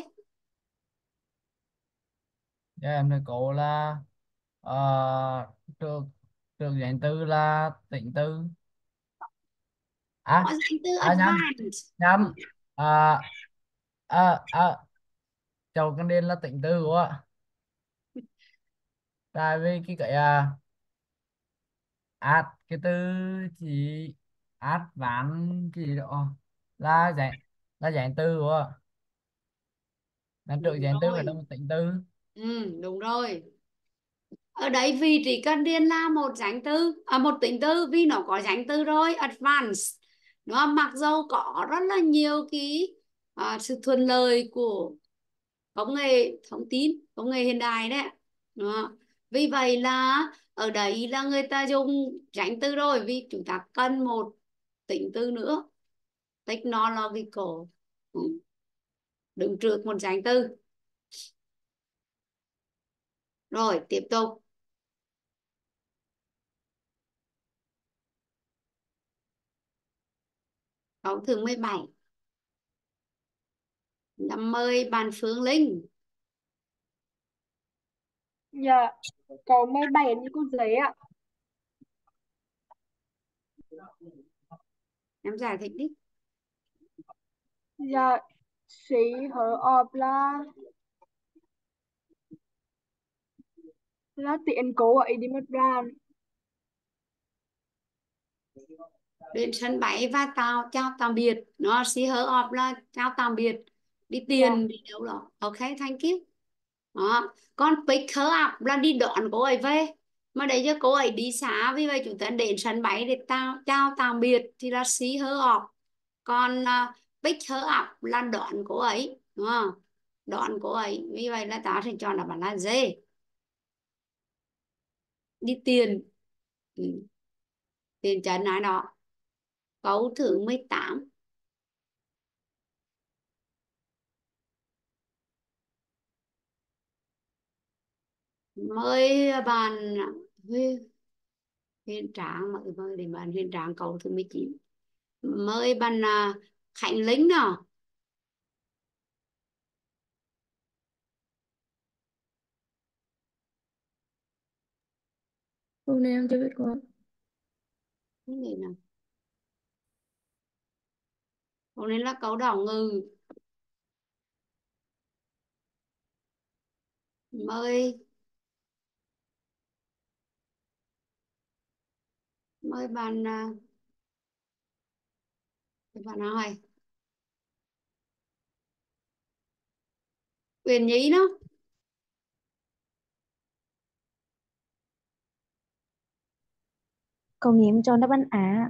Dạ em thưa cậu là uh, trước trước dãy từ là tính từ. Có À danh từ à nhầm advanced. nhầm à à à chầu con điên là tính từ của, tại vì cái cái à ad cái từ chỉ ad ván cái gì đó là dạng là dạng từ của, là trước Đúng dạng từ phải là rồi. một tính từ. Ừ, đúng rồi. Ở đấy vị trí cần điền là một danh từ, à, một tính từ, vì nó có danh từ rồi, advanced. Đúng không? Mặc dù có rất là nhiều cái à, sự thuận lợi của công nghệ thông tin, công nghệ hiện đại đấy. Đúng không? Vì vậy là ở đấy là người ta dùng danh từ rồi, vì chúng ta cần một tính từ nữa, technological. Ừ. Đứng trước một danh từ. Rồi tiếp tục. Câu thứ mười bảy là mời bạn Phương Linh. Dạ, câu mười bảy như cô giấy ạ. Em giải thích đi. Dạ, sĩ hở ọp là là tiện cố ấy đi mất đoàn. Đến sân bay và chào chào tạm biệt. Nó see her off là chào tạm biệt. Đi Dạ. tiền đi đâu đó. Ok, thank you. Đó. Còn pick her up là đi đón cô ấy về. Mà để cho cô ấy đi xa, vì vậy chúng ta đến sân bay để chào, chào tạm biệt thì là see her off. Còn uh, pick her up là đón cô ấy, đúng không? Đón cô ấy. Vì vậy là ta sẽ chọn là bạn là D. Đi tiền. Ừ. Tiền trần ai đó. Câu thứ mười tám. Mời bạn Huy- Huyền Tráng, mời mời đến bạn Huyền Tráng câu thứ mười chín. Mời bạn à, Khánh Linh nào. Câu này em chưa biết có. Cái gì nào? Câu này là câu đảo ngư. Mời mời bạn à, bạn nào hay? Quyền nhí đó. Câu này em cho đáp án A.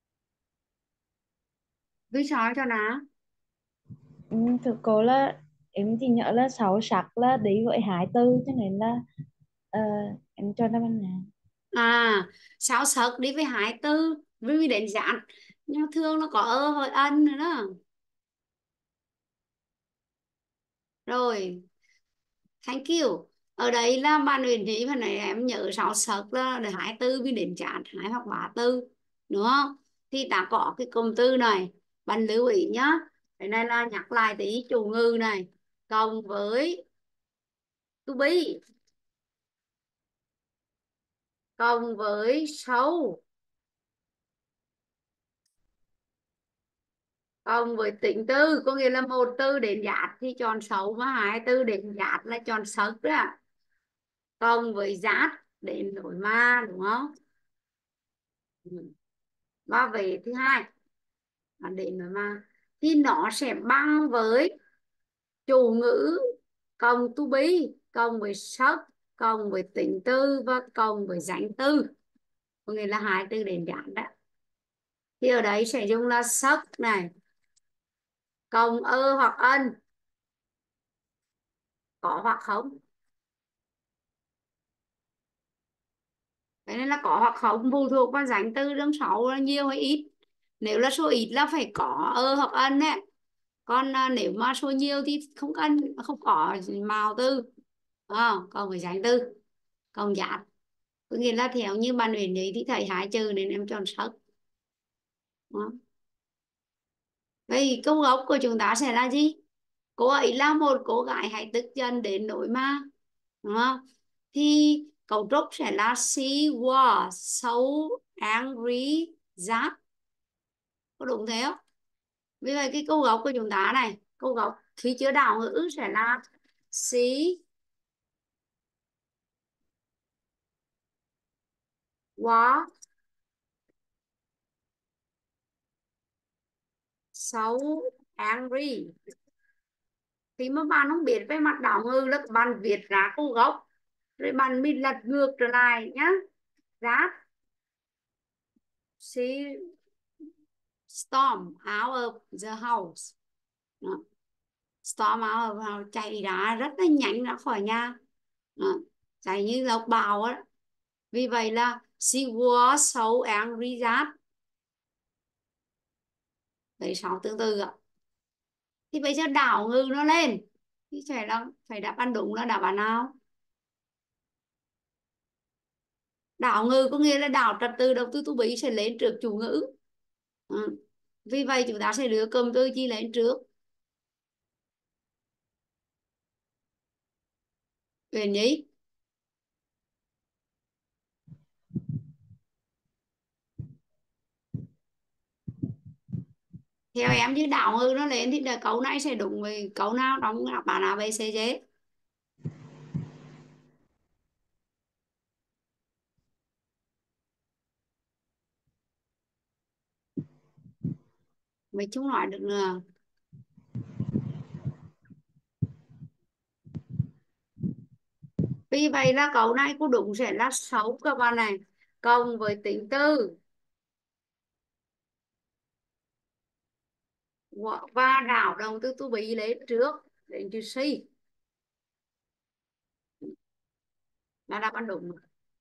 Vì sao cho ná? Ừ, thực cô là em chỉ nhớ là sáu sắc là đi với hai từ cho nên là ờ, em cho đáp án A. À, sáu sật đi với hai tư vì đến dạng, nhưng thường nó có ơ hội ân nữa đó. Rồi, thank you. Ở đây là bạn Nguyễn Trí và này em nhớ sáu sật là để hai tư vì đến chán hai hoặc ba tư, đúng không? Thì ta có cái cụm từ này, bạn lưu ý nhá. Cái này là nhắc lại tí chủ ngữ này cộng với to be cộng với so cộng với tính từ, có nghĩa là một từ đến giác thì chọn xấu và hai từ đến giác là chọn sật đó. Cộng với giác đến nỗi ma, đúng không? Ừ. Và về thứ hai là đến nỗi ma thì nó sẽ bằng với chủ ngữ cộng to be cộng với sub cộng với tính từ và cộng với danh từ, có nghĩa là hai từ đến giác đó. Thì ở đấy sẽ dùng là sub này cộng ơ hoặc ân, có hoặc không. Cái này là có hoặc không phụ thuộc vào danh từ trong sáu là nhiều hay ít. Nếu là số ít là phải có ơ hoặc ân đấy. Còn à, nếu mà số nhiều thì không cần, không có màu từ, à, còn phải danh từ còn giác, có nghĩa là theo như bạn Nguyễn đấy thì thầy hai chữ nên em chọn sất. Đó. Vậy câu gốc của chúng ta sẽ là gì? Cô ấy là một cô gái hãy tức giận đến nỗi mà, đúng không? Thì cấu trúc sẽ là she was so angry that, có đúng thế không? Vì vậy cái câu gốc của chúng ta này, câu gốc khi chưa đảo ngữ sẽ là she was so angry. Thì mà bạn không biết về mặt đảo ngữ là bạn viết ra câu gốc rồi bạn mình lật ngược trở lại nhá. That she storm out of the house. Đó. Storm out of the house, chạy ra rất là nhanh ra khỏi nhà. Đó. Chạy như lộc bào á. Vì vậy là she was so angry that. Đấy, sáu tương tự ạ. Thì bây giờ đảo ngữ nó lên thì phải là phải đáp án đúng là đáp án nào? Đảo ngữ có nghĩa là đảo trật tự động từ to be sẽ lên trước chủ ngữ. Ừ. Vì vậy chúng ta sẽ đưa cụm từ chi lên trước? Huyền nhí. Theo em chứ đảo ngư nó lên thì là câu này sẽ đúng với câu nào trong đáp án A B C D. Mình chung nói được nữa. Vì vậy là câu này của đúng sẽ là sáu các bạn này, cộng với tính từ và đảo động từ to be lên trước đến chữ C là đáp án đúng.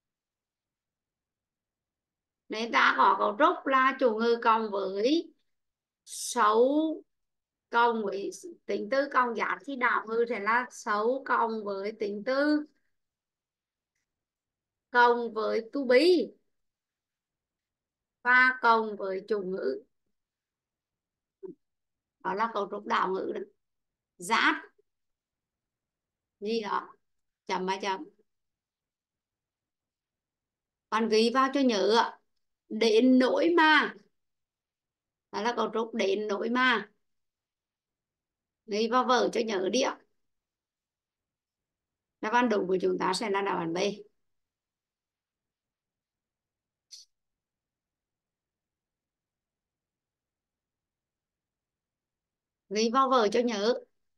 Nên ta có cấu trúc là chủ ngữ cộng với xấu cộng với tính từ cộng giảm, thì đảo ngữ sẽ là xấu cộng với tính từ cộng với to be và cộng với chủ ngữ. Đó là cấu trúc đảo ngữ đó. Giáp gì đó chấm ba chấm. Bạn ghi vào cho nhớ ạ. Đến nỗi mà, đó là cấu trúc đến nỗi mà, ghi vào vở cho nhớ đi ạ. Đáp án đúng của chúng ta sẽ là đáp án B. Ghi vào vở cho nhớ.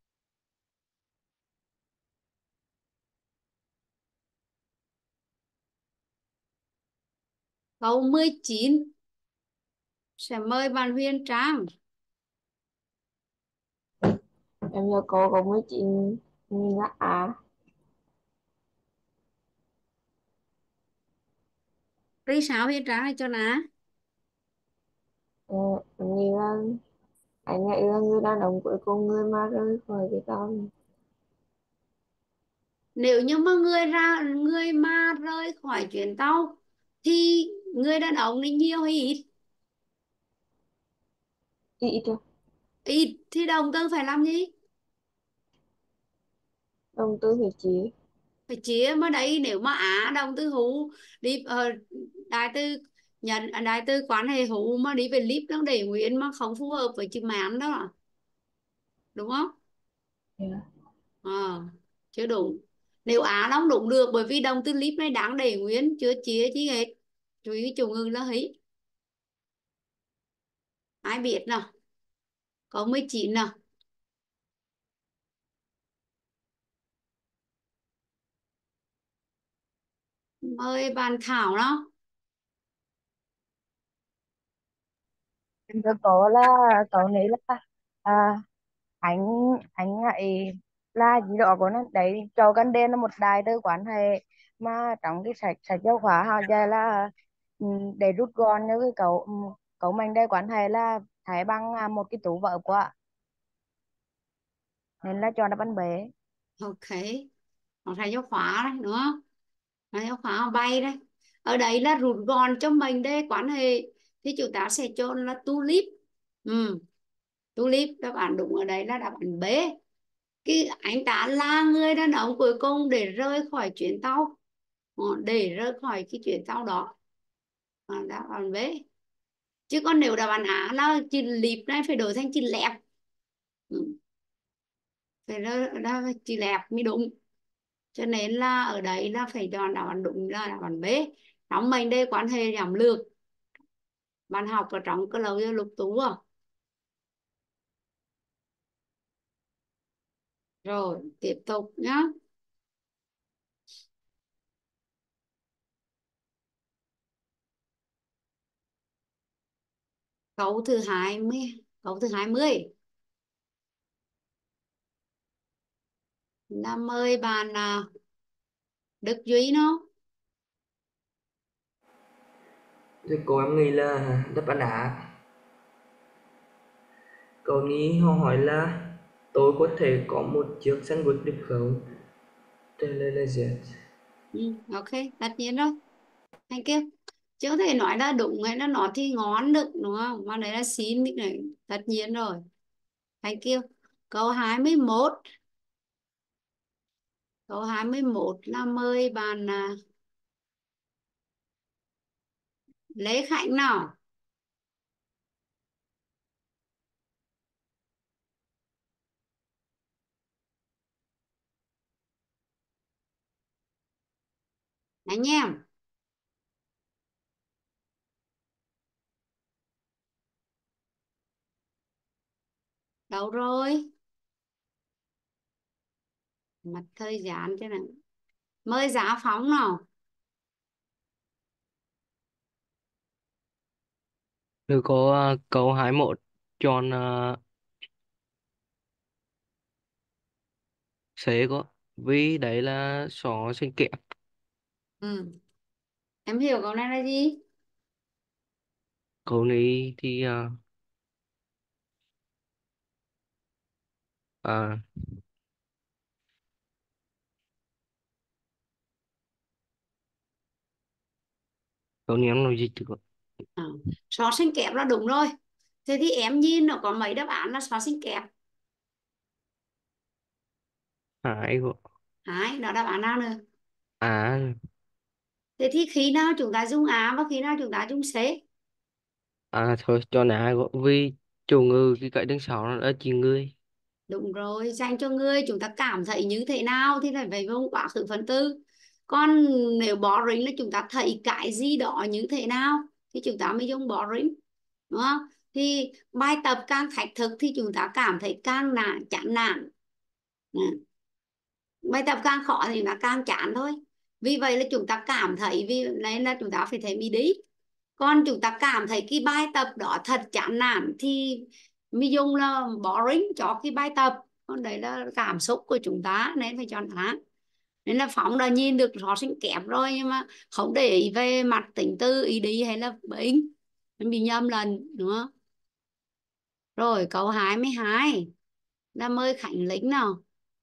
Câu mười chín sẽ mời bạn Huyền Trang. Em nhớ cô có mười chín là A. Vì sao Huyền Trang này cho ná? Ờ, như là anh ấy là người đàn ông cuối cùng, người mà rời khỏi cái con. Nếu như mà người ra người mà rời khỏi chuyến tàu thì người đàn ông này nhiều hay ít? Ít rồi. Ít thì động từ phải làm gì? Đồng tư phải chỉ. Phải chia, mà đấy nếu mà á động từ hữu đi ờ, đại từ nhận à, đại từ quan hệ hữu mà đi về lip nó để nguyên mà không phù hợp với chữ mán đó, đúng không? Yeah. Ờ, chưa đúng. Nếu á nó không đúng được, bởi vì động từ lip này đáng để nguyên, chưa chia chứ hết. Chú ý chủ ngữ là hí. Ai biết nào? Có mười chín nào. Mời bạn Thảo đó. Em thưa cô là cậu nghĩ là à, anh anh ấy là gì đó của nó đấy, trầu căn đen là một đại từ quan hệ, mà trong cái sách sách giáo khoa họ dạy là ừ, để rút gọn như cái cậu ừ, cậu mình đây quan hệ là thấy bằng à, một cái tủ vở của, nên là cho nó bắn bể. Ok, nó thầy giáo khóa đấy đúng không? Thầy giáo khóa bay đấy. Ở đây là rút gọn cho mình đây quan hệ, thì chúng ta sẽ chọn là tulip. Ừ, tulip đáp án đúng ở đây là đáp án B. Cái anh ta là người đàn ông cuối cùng để rời khỏi chuyến tàu. Ờ, để rời khỏi cái chuyến tàu đó. À, đáp án B. Chứ còn nếu đáp án A là chữ lip này phải đổi thành chữ lẹp. Ừ, phải ra, ra chữ lẹp mới đúng. Cho nên là ở đấy là phải chọn đáp án đúng là đáp án B. Trong mình đây quan hệ giảm lược, bạn học ở trong cái lâu lục tú à. Rồi tiếp tục nhá. Câu thứ hai mươi, câu thứ hai mươi là mời bạn à, Đức Duy nó. Thì cô em nghĩ là đáp án A. Cậu nghĩ họ hỏi là tôi có thể có một chiếc sandwich được không? Trả lời là yes. Ừ, ok, tất nhiên rồi. Thank you. Chứ có thể nói là đúng hay là nó thì ngon được đúng không? Mà đấy là xin cái này, tất nhiên rồi. Thank you. Câu hai mươi mốt. Câu hai mươi mốt là mời bạn à, Lê Khánh nào. anh em. Đâu rồi? Mặt thời gian thế này. Mời Giá Phóng nào. Rồi có à, câu hai mốt chọn uh, C có, vì đấy là xó xanh kẹp. Ừ. Em hiểu câu này là gì? Câu này thì uh, à, câu này em nói gì chứ. À, xó xinh kẹp là đúng rồi. Thế thì em nhìn nó có mấy đáp án là xó xinh kẹp. Hai có. Đấy, đó đáp án nào nữa? À, Thế thì khi nào chúng ta dùng A và khi nào chúng ta dùng C? à thôi cho nã có, vì chủ ngữ cái cái đứng sau nó đã chỉ người. Đúng rồi, dành cho người chúng ta cảm thấy như thế nào thì phải về vùng quá khứ phần tư. Còn nếu boring là chúng ta thấy cái gì đó như thế nào thì chúng ta mới dùng boring, đúng không? Thì bài tập càng thách thức thì chúng ta cảm thấy càng nản, chán nản. Ừ. Bài tập càng khó thì nó càng chán thôi. Vì vậy là chúng ta cảm thấy, vì nên là chúng ta phải thấy mình đi. Còn chúng ta cảm thấy cái bài tập đó thật chán nản thì mình dùng là boring cho cái bài tập. Còn đấy là cảm xúc của chúng ta nên phải chọn án. Nên là Phóng đã nhìn được học sinh kém rồi nhưng mà không để ý về mặt tính tư ý đi hay là bệnh, mình bị nhầm lần, đúng không? Rồi câu hai mươi hai là mời Khánh Linh nào.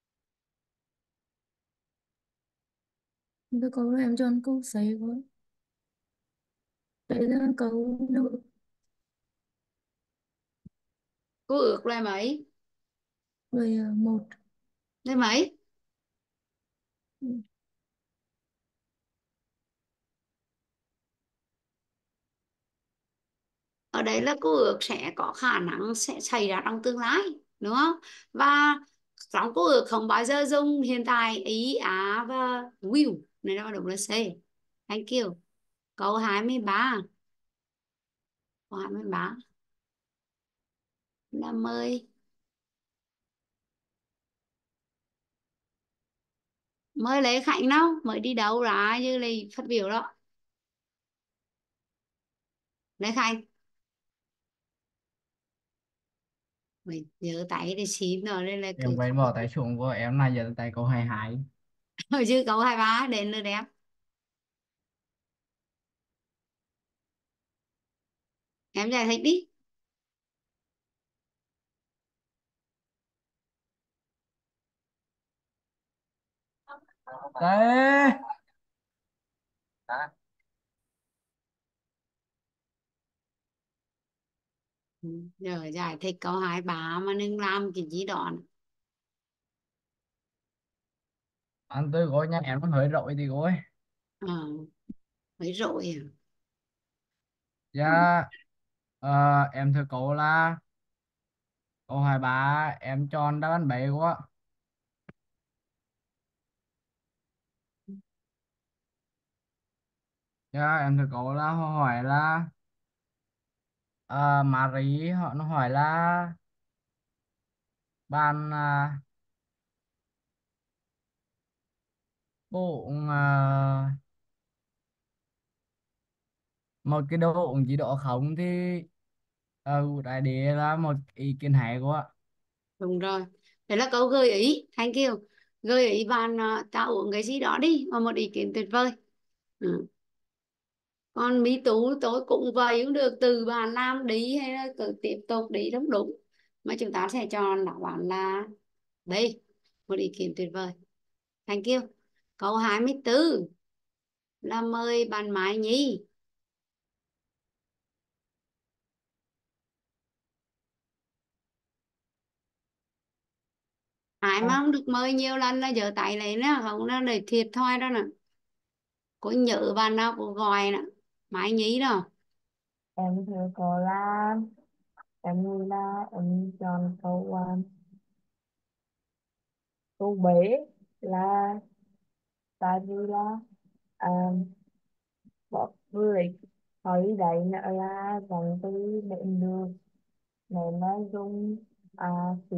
Tôi câu là em chọn câu C với. Đấy là câu nữ. Cô ước là mấy? Rồi à, một. Là mấy? Ừ. Ở đấy là cô ước sẽ có khả năng sẽ xảy ra trong tương lai, đúng không? Và trong cô ước không bao giờ dùng hiện tại, ý, á và will, này là đúng là C. Thank you. Câu hai mươi ba. Câu hai mươi ba là mời mời Lê Khánh đâu, mới đi đâu ra như là phát biểu đó. Lê Khánh mình nhớ tay để xin rồi nên là Em cứ quên bỏ tay xuống của em này giờ tay câu hai hai. hồi chứ câu hai ba đến lượt em. Em giải thích đi. Đấy. Ừ, giờ giải thích câu hai ba mà đừng làm cái gì đó. Anh tôi gọi nha, em nó hơi rỗi thì gọi. Ờ, mới rồi à. Dạ. Ờ, em thưa cậu là câu hai ba em chọn đáp án bậy quá. Dạ em thưa cậu là họ hỏi là uh, Marie họ nó hỏi là bạn à, bộ à, một cái đồ uống gì đó không thì uh, đại để là một ý kiến hay quá. Đúng rồi, đấy là câu gợi ý, thank you. Gợi ý bạn à, ta uống cái gì đó đi, và một ý kiến tuyệt vời. Ừ. Còn Mỹ Tú tôi cũng vậy cũng được, từ bạn làm đi hay là cứ tiếp tục đi đúng đúng, mà chúng ta sẽ chọn đáp án là đây, một ý kiến tuyệt vời, thank you. Câu hai mươi bốn là mời bạn Mai Nhi. Ai mà không được mời nhiều lần là giơ tay lên nè, không nó để thiệt thòi đó nè. Có nhớ bạn nào cũng gọi nè, Mai Nhi đó. Em thưa cô là em nghĩ là em chọn câu uh, câu B, là tại vì là à, bỏ du lịch hỏi đi đấy nữa là dành từ đệm được để nó dùng à, phí.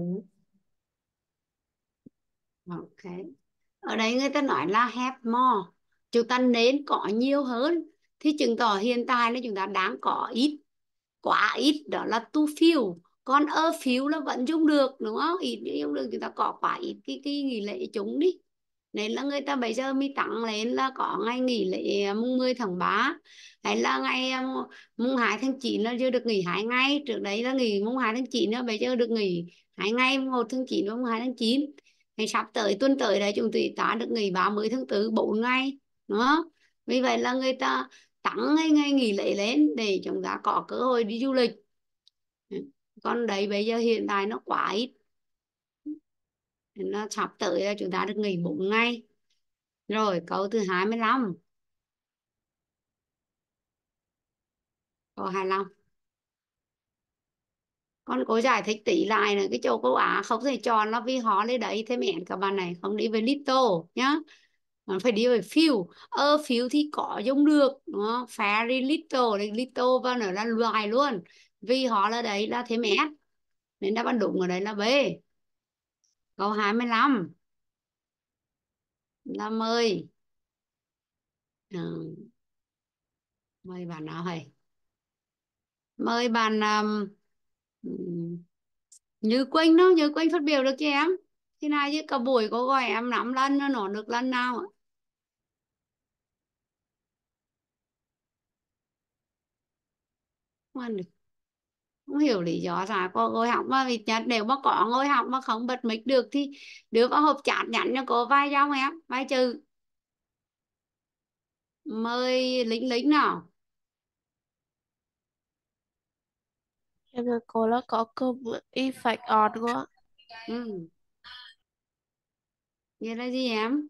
Ok. Ở đây người ta nói là have more. Chúng ta nên có nhiều hơn. Thì chứng tỏ hiện tại là chúng ta đang có ít. Quá ít đó là too few. Còn a few là vẫn dùng được đúng không? Ít dùng được, chúng ta có quá ít cái, cái nghỉ lễ chúng đi. Nên là người ta bây giờ mới tăng lên là có ngày nghỉ lễ mùng mười tháng ba, hay là ngày à, mùng hai tháng chín là chưa được nghỉ hai ngày. Trước đấy là nghỉ mùng hai tháng chín, nữa bây giờ được nghỉ hai ngày, mùng một tháng chín và mùng hai tháng chín. Thì sắp tới tuần tới đấy chúng ta được nghỉ ba mươi tháng tư bốn ngày, đúng không? Vì vậy là người ta tăng ngày ngày nghỉ lễ lên để chúng ta có cơ hội đi du lịch. Còn đấy bây giờ hiện tại nó quá ít, nó sắp tới là chúng ta được nghỉ bốn ngày. Rồi câu thứ hai mươi lăm, câu hai mươi lăm, con cố giải thích tỷ lại nữa. Cái chỗ câu Á không thể chọn là vì họ lên đấy thêm mẹn, các bạn này không đi với little nhá, mà phải đi với few. Ơ few thì có dùng được đúng không? Very little, thì little và nữa là loài luôn, vì họ là đấy là thêm s, nên đáp án đúng ở đây là B. Câu hai mươi lăm là mời, ừ, mời bạn nào thầy, mời bạn um, Như Quỳnh đó, Như Quỳnh phát biểu được chứ em. Thế này chứ cả buổi có gọi em năm lần nó nói được lần nào ạ? Không ăn được. Không hiểu lý do sao có ngồi học mà, vì nhất nếu mà có ngồi học mà không bật mic được thì đưa vào hộp chat nhắn cho cô vài dòng em, vài chữ. Mời lính lính nào. Em thưa cô là có cơm effect on quá. Ừ. Nghĩa là gì em?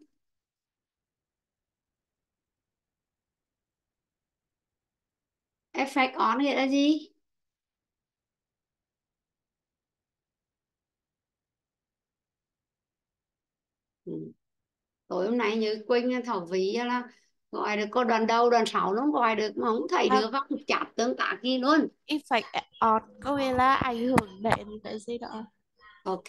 Effect on nghĩa là gì? Ừ. Tối hôm nay như Quỳnh Thảo Vy là gọi được có đoàn đầu đoàn sáu nó không gọi được, mà không thấy À, đưa vào chat tương tác gì luôn. effect on có nghĩa là ảnh hưởng đến cái gì đó. Ok.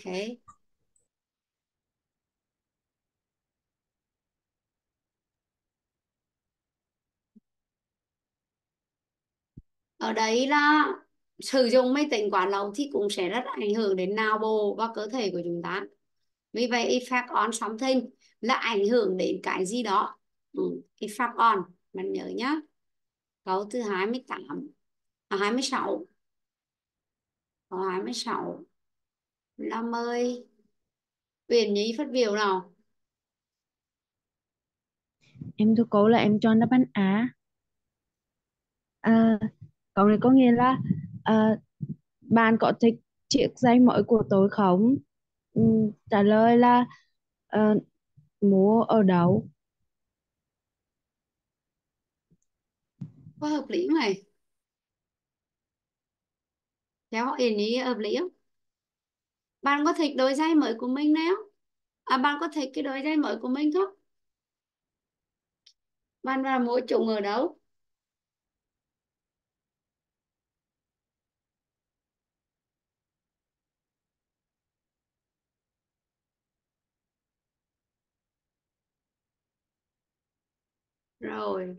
Ở đấy là sử dụng máy tính quá lâu thì cũng sẽ rất ảnh hưởng đến não bộ và cơ thể của chúng ta. Vì vậy effect on something là ảnh hưởng đến cái gì đó. Ừ. Effect on, bạn nhớ nhá. Câu thứ hai mươi tám, à hai mươi sáu. Câu hai mươi sáu là mời Uyển Nhi phát biểu nào. Em thưa cô là em chọn đáp án A. À, câu này có nghĩa là à, bạn có thích chiếc giày mới của tôi không? Ừm, trả lời là ờ, mua ở đâu? Có hợp lý không này? Theo Uyển Nhi hợp lý không? Bạn có thích đôi giày mới của mình nào? À bạn có thích cái đôi giày mới của mình không? Bạn vào mua chung ở đâu? Rồi,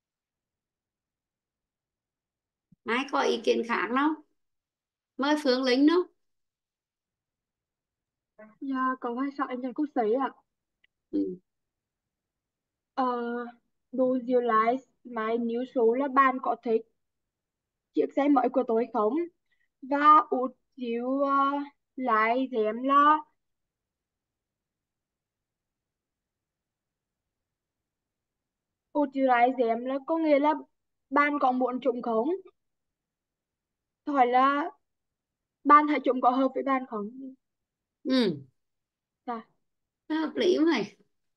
ai có ý kiến khác không? Mời Phương Linh đâu? Dạ, câu hai sáu em chọn câu C ạ. Ừ. Uh, do you like my new số là bạn có thích chiếc xe mới của tôi không? Và would you uh, like them là would you like them là có nghĩa là bạn có muốn chúng không? Hỏi là bạn hãy chúng có hợp với bạn không? Ừ. Dạ. Hợp lý không này?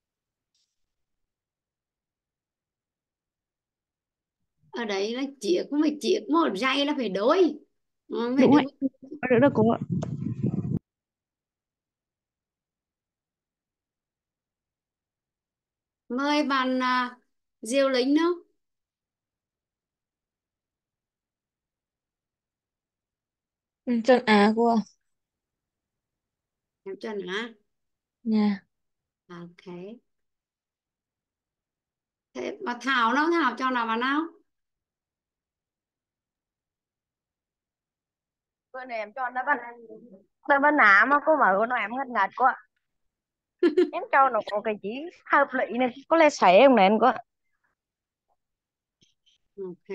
Ở đấy là chiếc, không phải chiếc, một giày là phải đôi. Ừ, phải Đúng đưa. rồi, được đó cô ạ. Mời bạn à, Diều lính đâu? Em chọn A cô ạ. Em chọn hả? Nha. Ok. Thế mà Thảo nó Thảo cho nào vào nào? Bữa nay em cho nó bánh nó bánh nạ mà cô mở nó em hết ngạch quá. Em cho nó có cái gì hợp lý này có lẽ sẽ em này quá. Ok.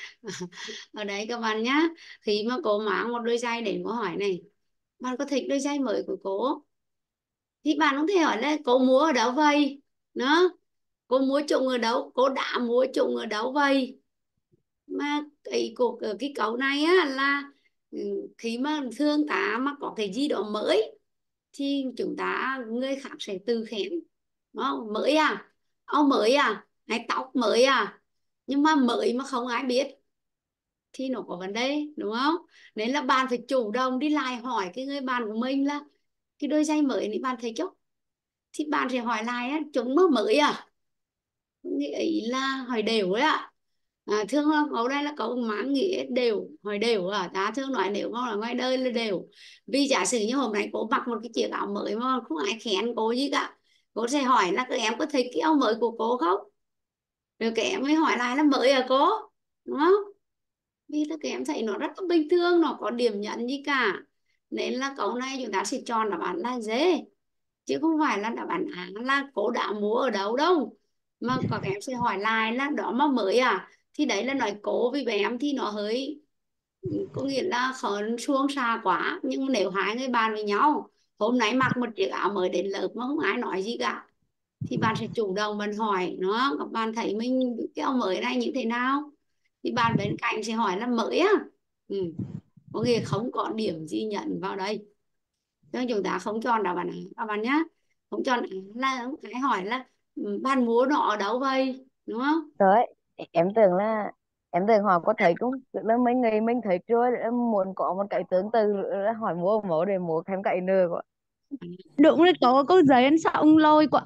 Ở đấy các bạn nhá, khi mà cô mang một đôi giày đến cô hỏi này, bạn có thích đôi giày mới của cô, thì bạn cũng thể hỏi là cô mua ở đâu vậy đó, cô mua trùng ở đâu, cô đã mua trùng ở đâu vậy. Mà cái cuộc ở cái câu này á là ừ, khi mà thương ta mà có cái gì đó mới thì chúng ta người khác sẽ từ khen, đúng không? Mới à, áo mới à, hay tóc mới à, nhưng mà mới mà không ai biết thì nó có vấn đề, đúng không? Nên là bạn phải chủ động đi lại hỏi cái người bạn của mình là cái đôi giày mới này bạn thấy chứ, thì bạn sẽ hỏi lại á, chúng nó mới à, nghĩ là hỏi đều đấy ạ. À, thương là câu đây là câu mang nghĩa đều, hỏi đều à, ta thương nói nếu mà là ngoài đời là đều. Vì giả sử như hôm nay cô mặc một cái chiếc áo mới mà không ai khen cô gì cả, cô sẽ hỏi là các em có thích cái áo mới của cô không, rồi các em mới hỏi lại là mới à cô, đúng không? Vì là các em thấy nó rất là bình thường, nó có điểm nhấn gì cả, nên là câu này chúng ta sẽ chọn đáp án là dễ, chứ không phải là đáp án A là cô đã mua ở đâu đâu. Mà các em sẽ hỏi lại là đó mà mới à, thì đấy là nói cố với bé em thì nó hơi ừ, có nghĩa là khẩn xuông xa quá. Nhưng nếu hai người bạn với nhau hôm nay mặc một chiếc áo mới đến lớp mà không ai nói gì cả, thì bạn sẽ chủ động bạn hỏi nó, các bạn thấy mình cái áo mới này như thế nào, thì bạn bên cạnh sẽ hỏi là mới á, ừ. Có nghĩa không có điểm gì nhận vào đây, cho nên chúng ta không chọn đáp án A các bạn nhé. Không chọn A là cái hỏi là ừ, bạn mua nó ở đâu vậy, đúng không? Rồi em tưởng là em tưởng họ có thấy cũng tức là mấy người mình thấy chưa em muốn có một cái tương tự là hỏi mua mẫu để mua thêm cái nữa quá. Đúng rồi, có câu giấy anh sao ông lôi quá.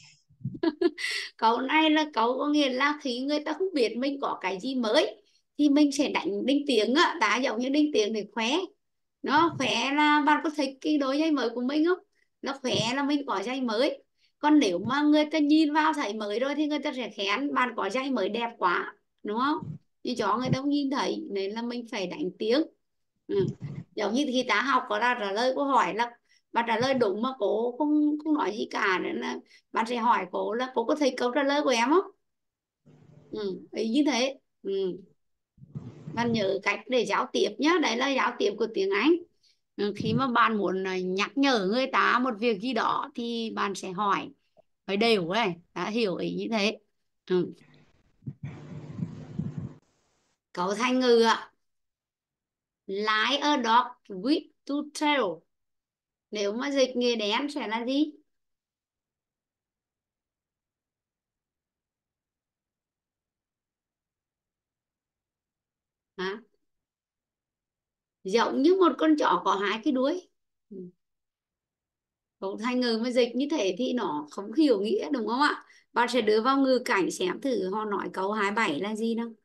Câu này là câu có nghĩa là khi người ta không biết mình có cái gì mới thì mình sẽ đánh đinh tiếng á, đã giống như đinh tiếng để khóe. Nó khỏe là bạn có thấy cái đôi giày mới của mình không, nó khỏe là mình có giày mới. Còn nếu mà người ta nhìn vào thấy mới rồi thì người ta sẽ khen bạn có giày mới đẹp quá, đúng không? Nhưng cho người ta không nhìn thấy nên là mình phải đánh tiếng, ừ. Giống như khi ta học có ra trả lời câu hỏi là bạn trả lời đúng mà cô không không nói gì cả, nên là bạn sẽ hỏi cô là cô có thấy câu trả lời của em không, ừ. Ý như thế, ừ. Bạn nhớ cách để giao tiếp nhé, đấy là giao tiếp của tiếng Anh. Ừ, khi mà bạn muốn à, nhắc nhở người ta một việc gì đó thì bạn sẽ hỏi hỏi đều ấy, đã hiểu ý như thế, ừ. Cấu thành ngữ ạ, like a dog with two tail, nếu mà dịch nghĩa đen sẽ là gì? Hả? Giống như một con chó có hai cái đuôi, ừ. Cấu thành ngữ mà dịch như thế thì nó không hiểu nghĩa, đúng không ạ? Bạn sẽ đưa vào ngữ cảnh xem thử họ nói câu hai bảy là gì nào,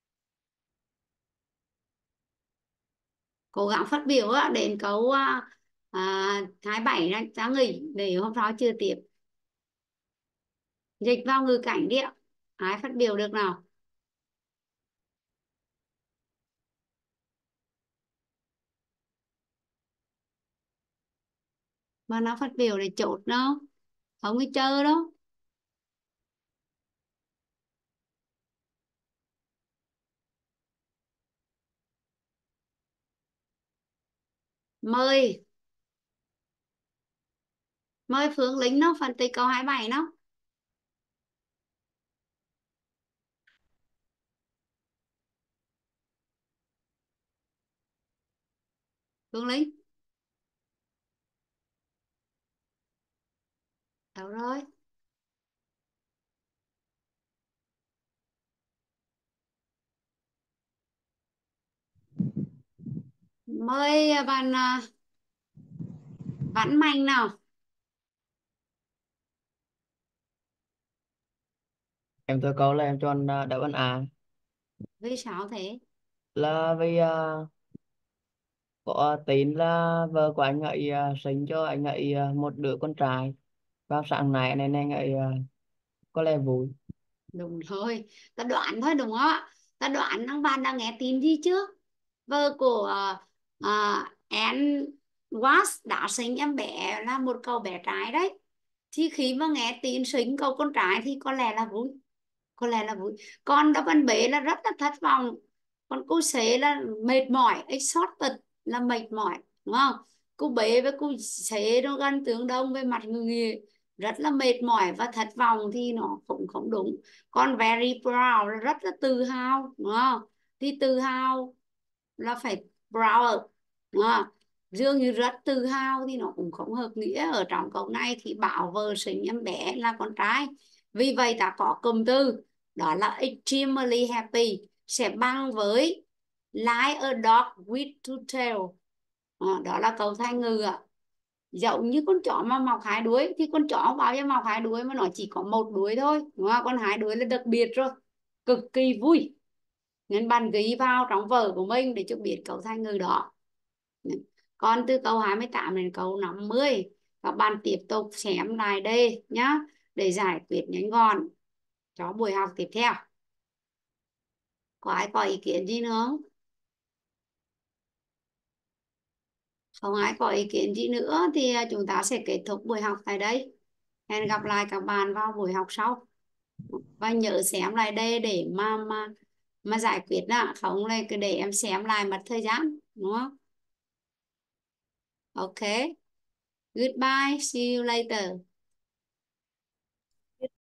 cố gắng phát biểu á, đến câu à, à, hai bảy ra ra nghỉ để hôm sau chưa tiếp, dịch vào ngữ cảnh đi ạ, ai phát biểu được nào? Mà nó phát biểu để chốt đâu, không có chờ đâu. Mời mời Phương Lính nó phân tích câu hai bảy nó. Phương Lính đâu rồi? Mời à, bạn à, Vãn Mạnh nào. Em thưa cậu là em chọn à, đáp án A. Vì sao thế? Là vì à, có tin là vợ của anh ấy à, sinh cho anh ấy à, một đứa con trai vào sáng nay, nên anh ấy à, có lẽ vui. Đúng rồi, ta đoán thôi đúng không ạ? Ta đoán thằng bạn đang nghe tin gì chưa? Vợ của uh, Anne Watts đã sinh em bé là một cậu bé trai đấy. Thì khi mà nghe tin sinh cậu con trai thì có lẽ là vui, có lẽ là vui. Còn đáp án B là rất là thất vọng. Còn cô C là mệt mỏi, exhausted là mệt mỏi, đúng không? Cô B với cô C nó gần tương đồng về mặt người nghề, rất là mệt mỏi và thất vọng thì nó cũng không đúng. Còn very proud là rất là tự hào, đúng không? Thì tự hào là phải proud, đúng không? Dường như rất tự hào thì nó cũng không hợp nghĩa. Ở trong câu này thì bảo vợ sinh em bé là con trai, vì vậy ta có cụm từ đó là extremely happy sẽ bằng với like a dog with two tail. Ờ, đó là câu thành ngữ ạ. Giống như con chó mà mọc hai đuôi thì con chó không bao giờ mọc hai đuôi, mà nó chỉ có một đuôi thôi, đúng không? Con hai đuôi là đặc biệt rồi, cực kỳ vui, nên bạn ghi vào trong vở của mình để cho biết câu thành ngữ đó. Còn từ câu hai mươi tám đến câu năm mươi các bạn tiếp tục xem lại đây nhá, để giải quyết nhanh gọn cho buổi học tiếp theo. Có ai có ý kiến gì nữa không? Không ai có ý kiến gì nữa thì chúng ta sẽ kết thúc buổi học tại đây. Hẹn gặp lại các bạn vào buổi học sau. Và nhớ xem lại đây để mà mà mà giải quyết đó, không là cứ để em xem lại mất thời gian, đúng không? Ok. Goodbye, see you later.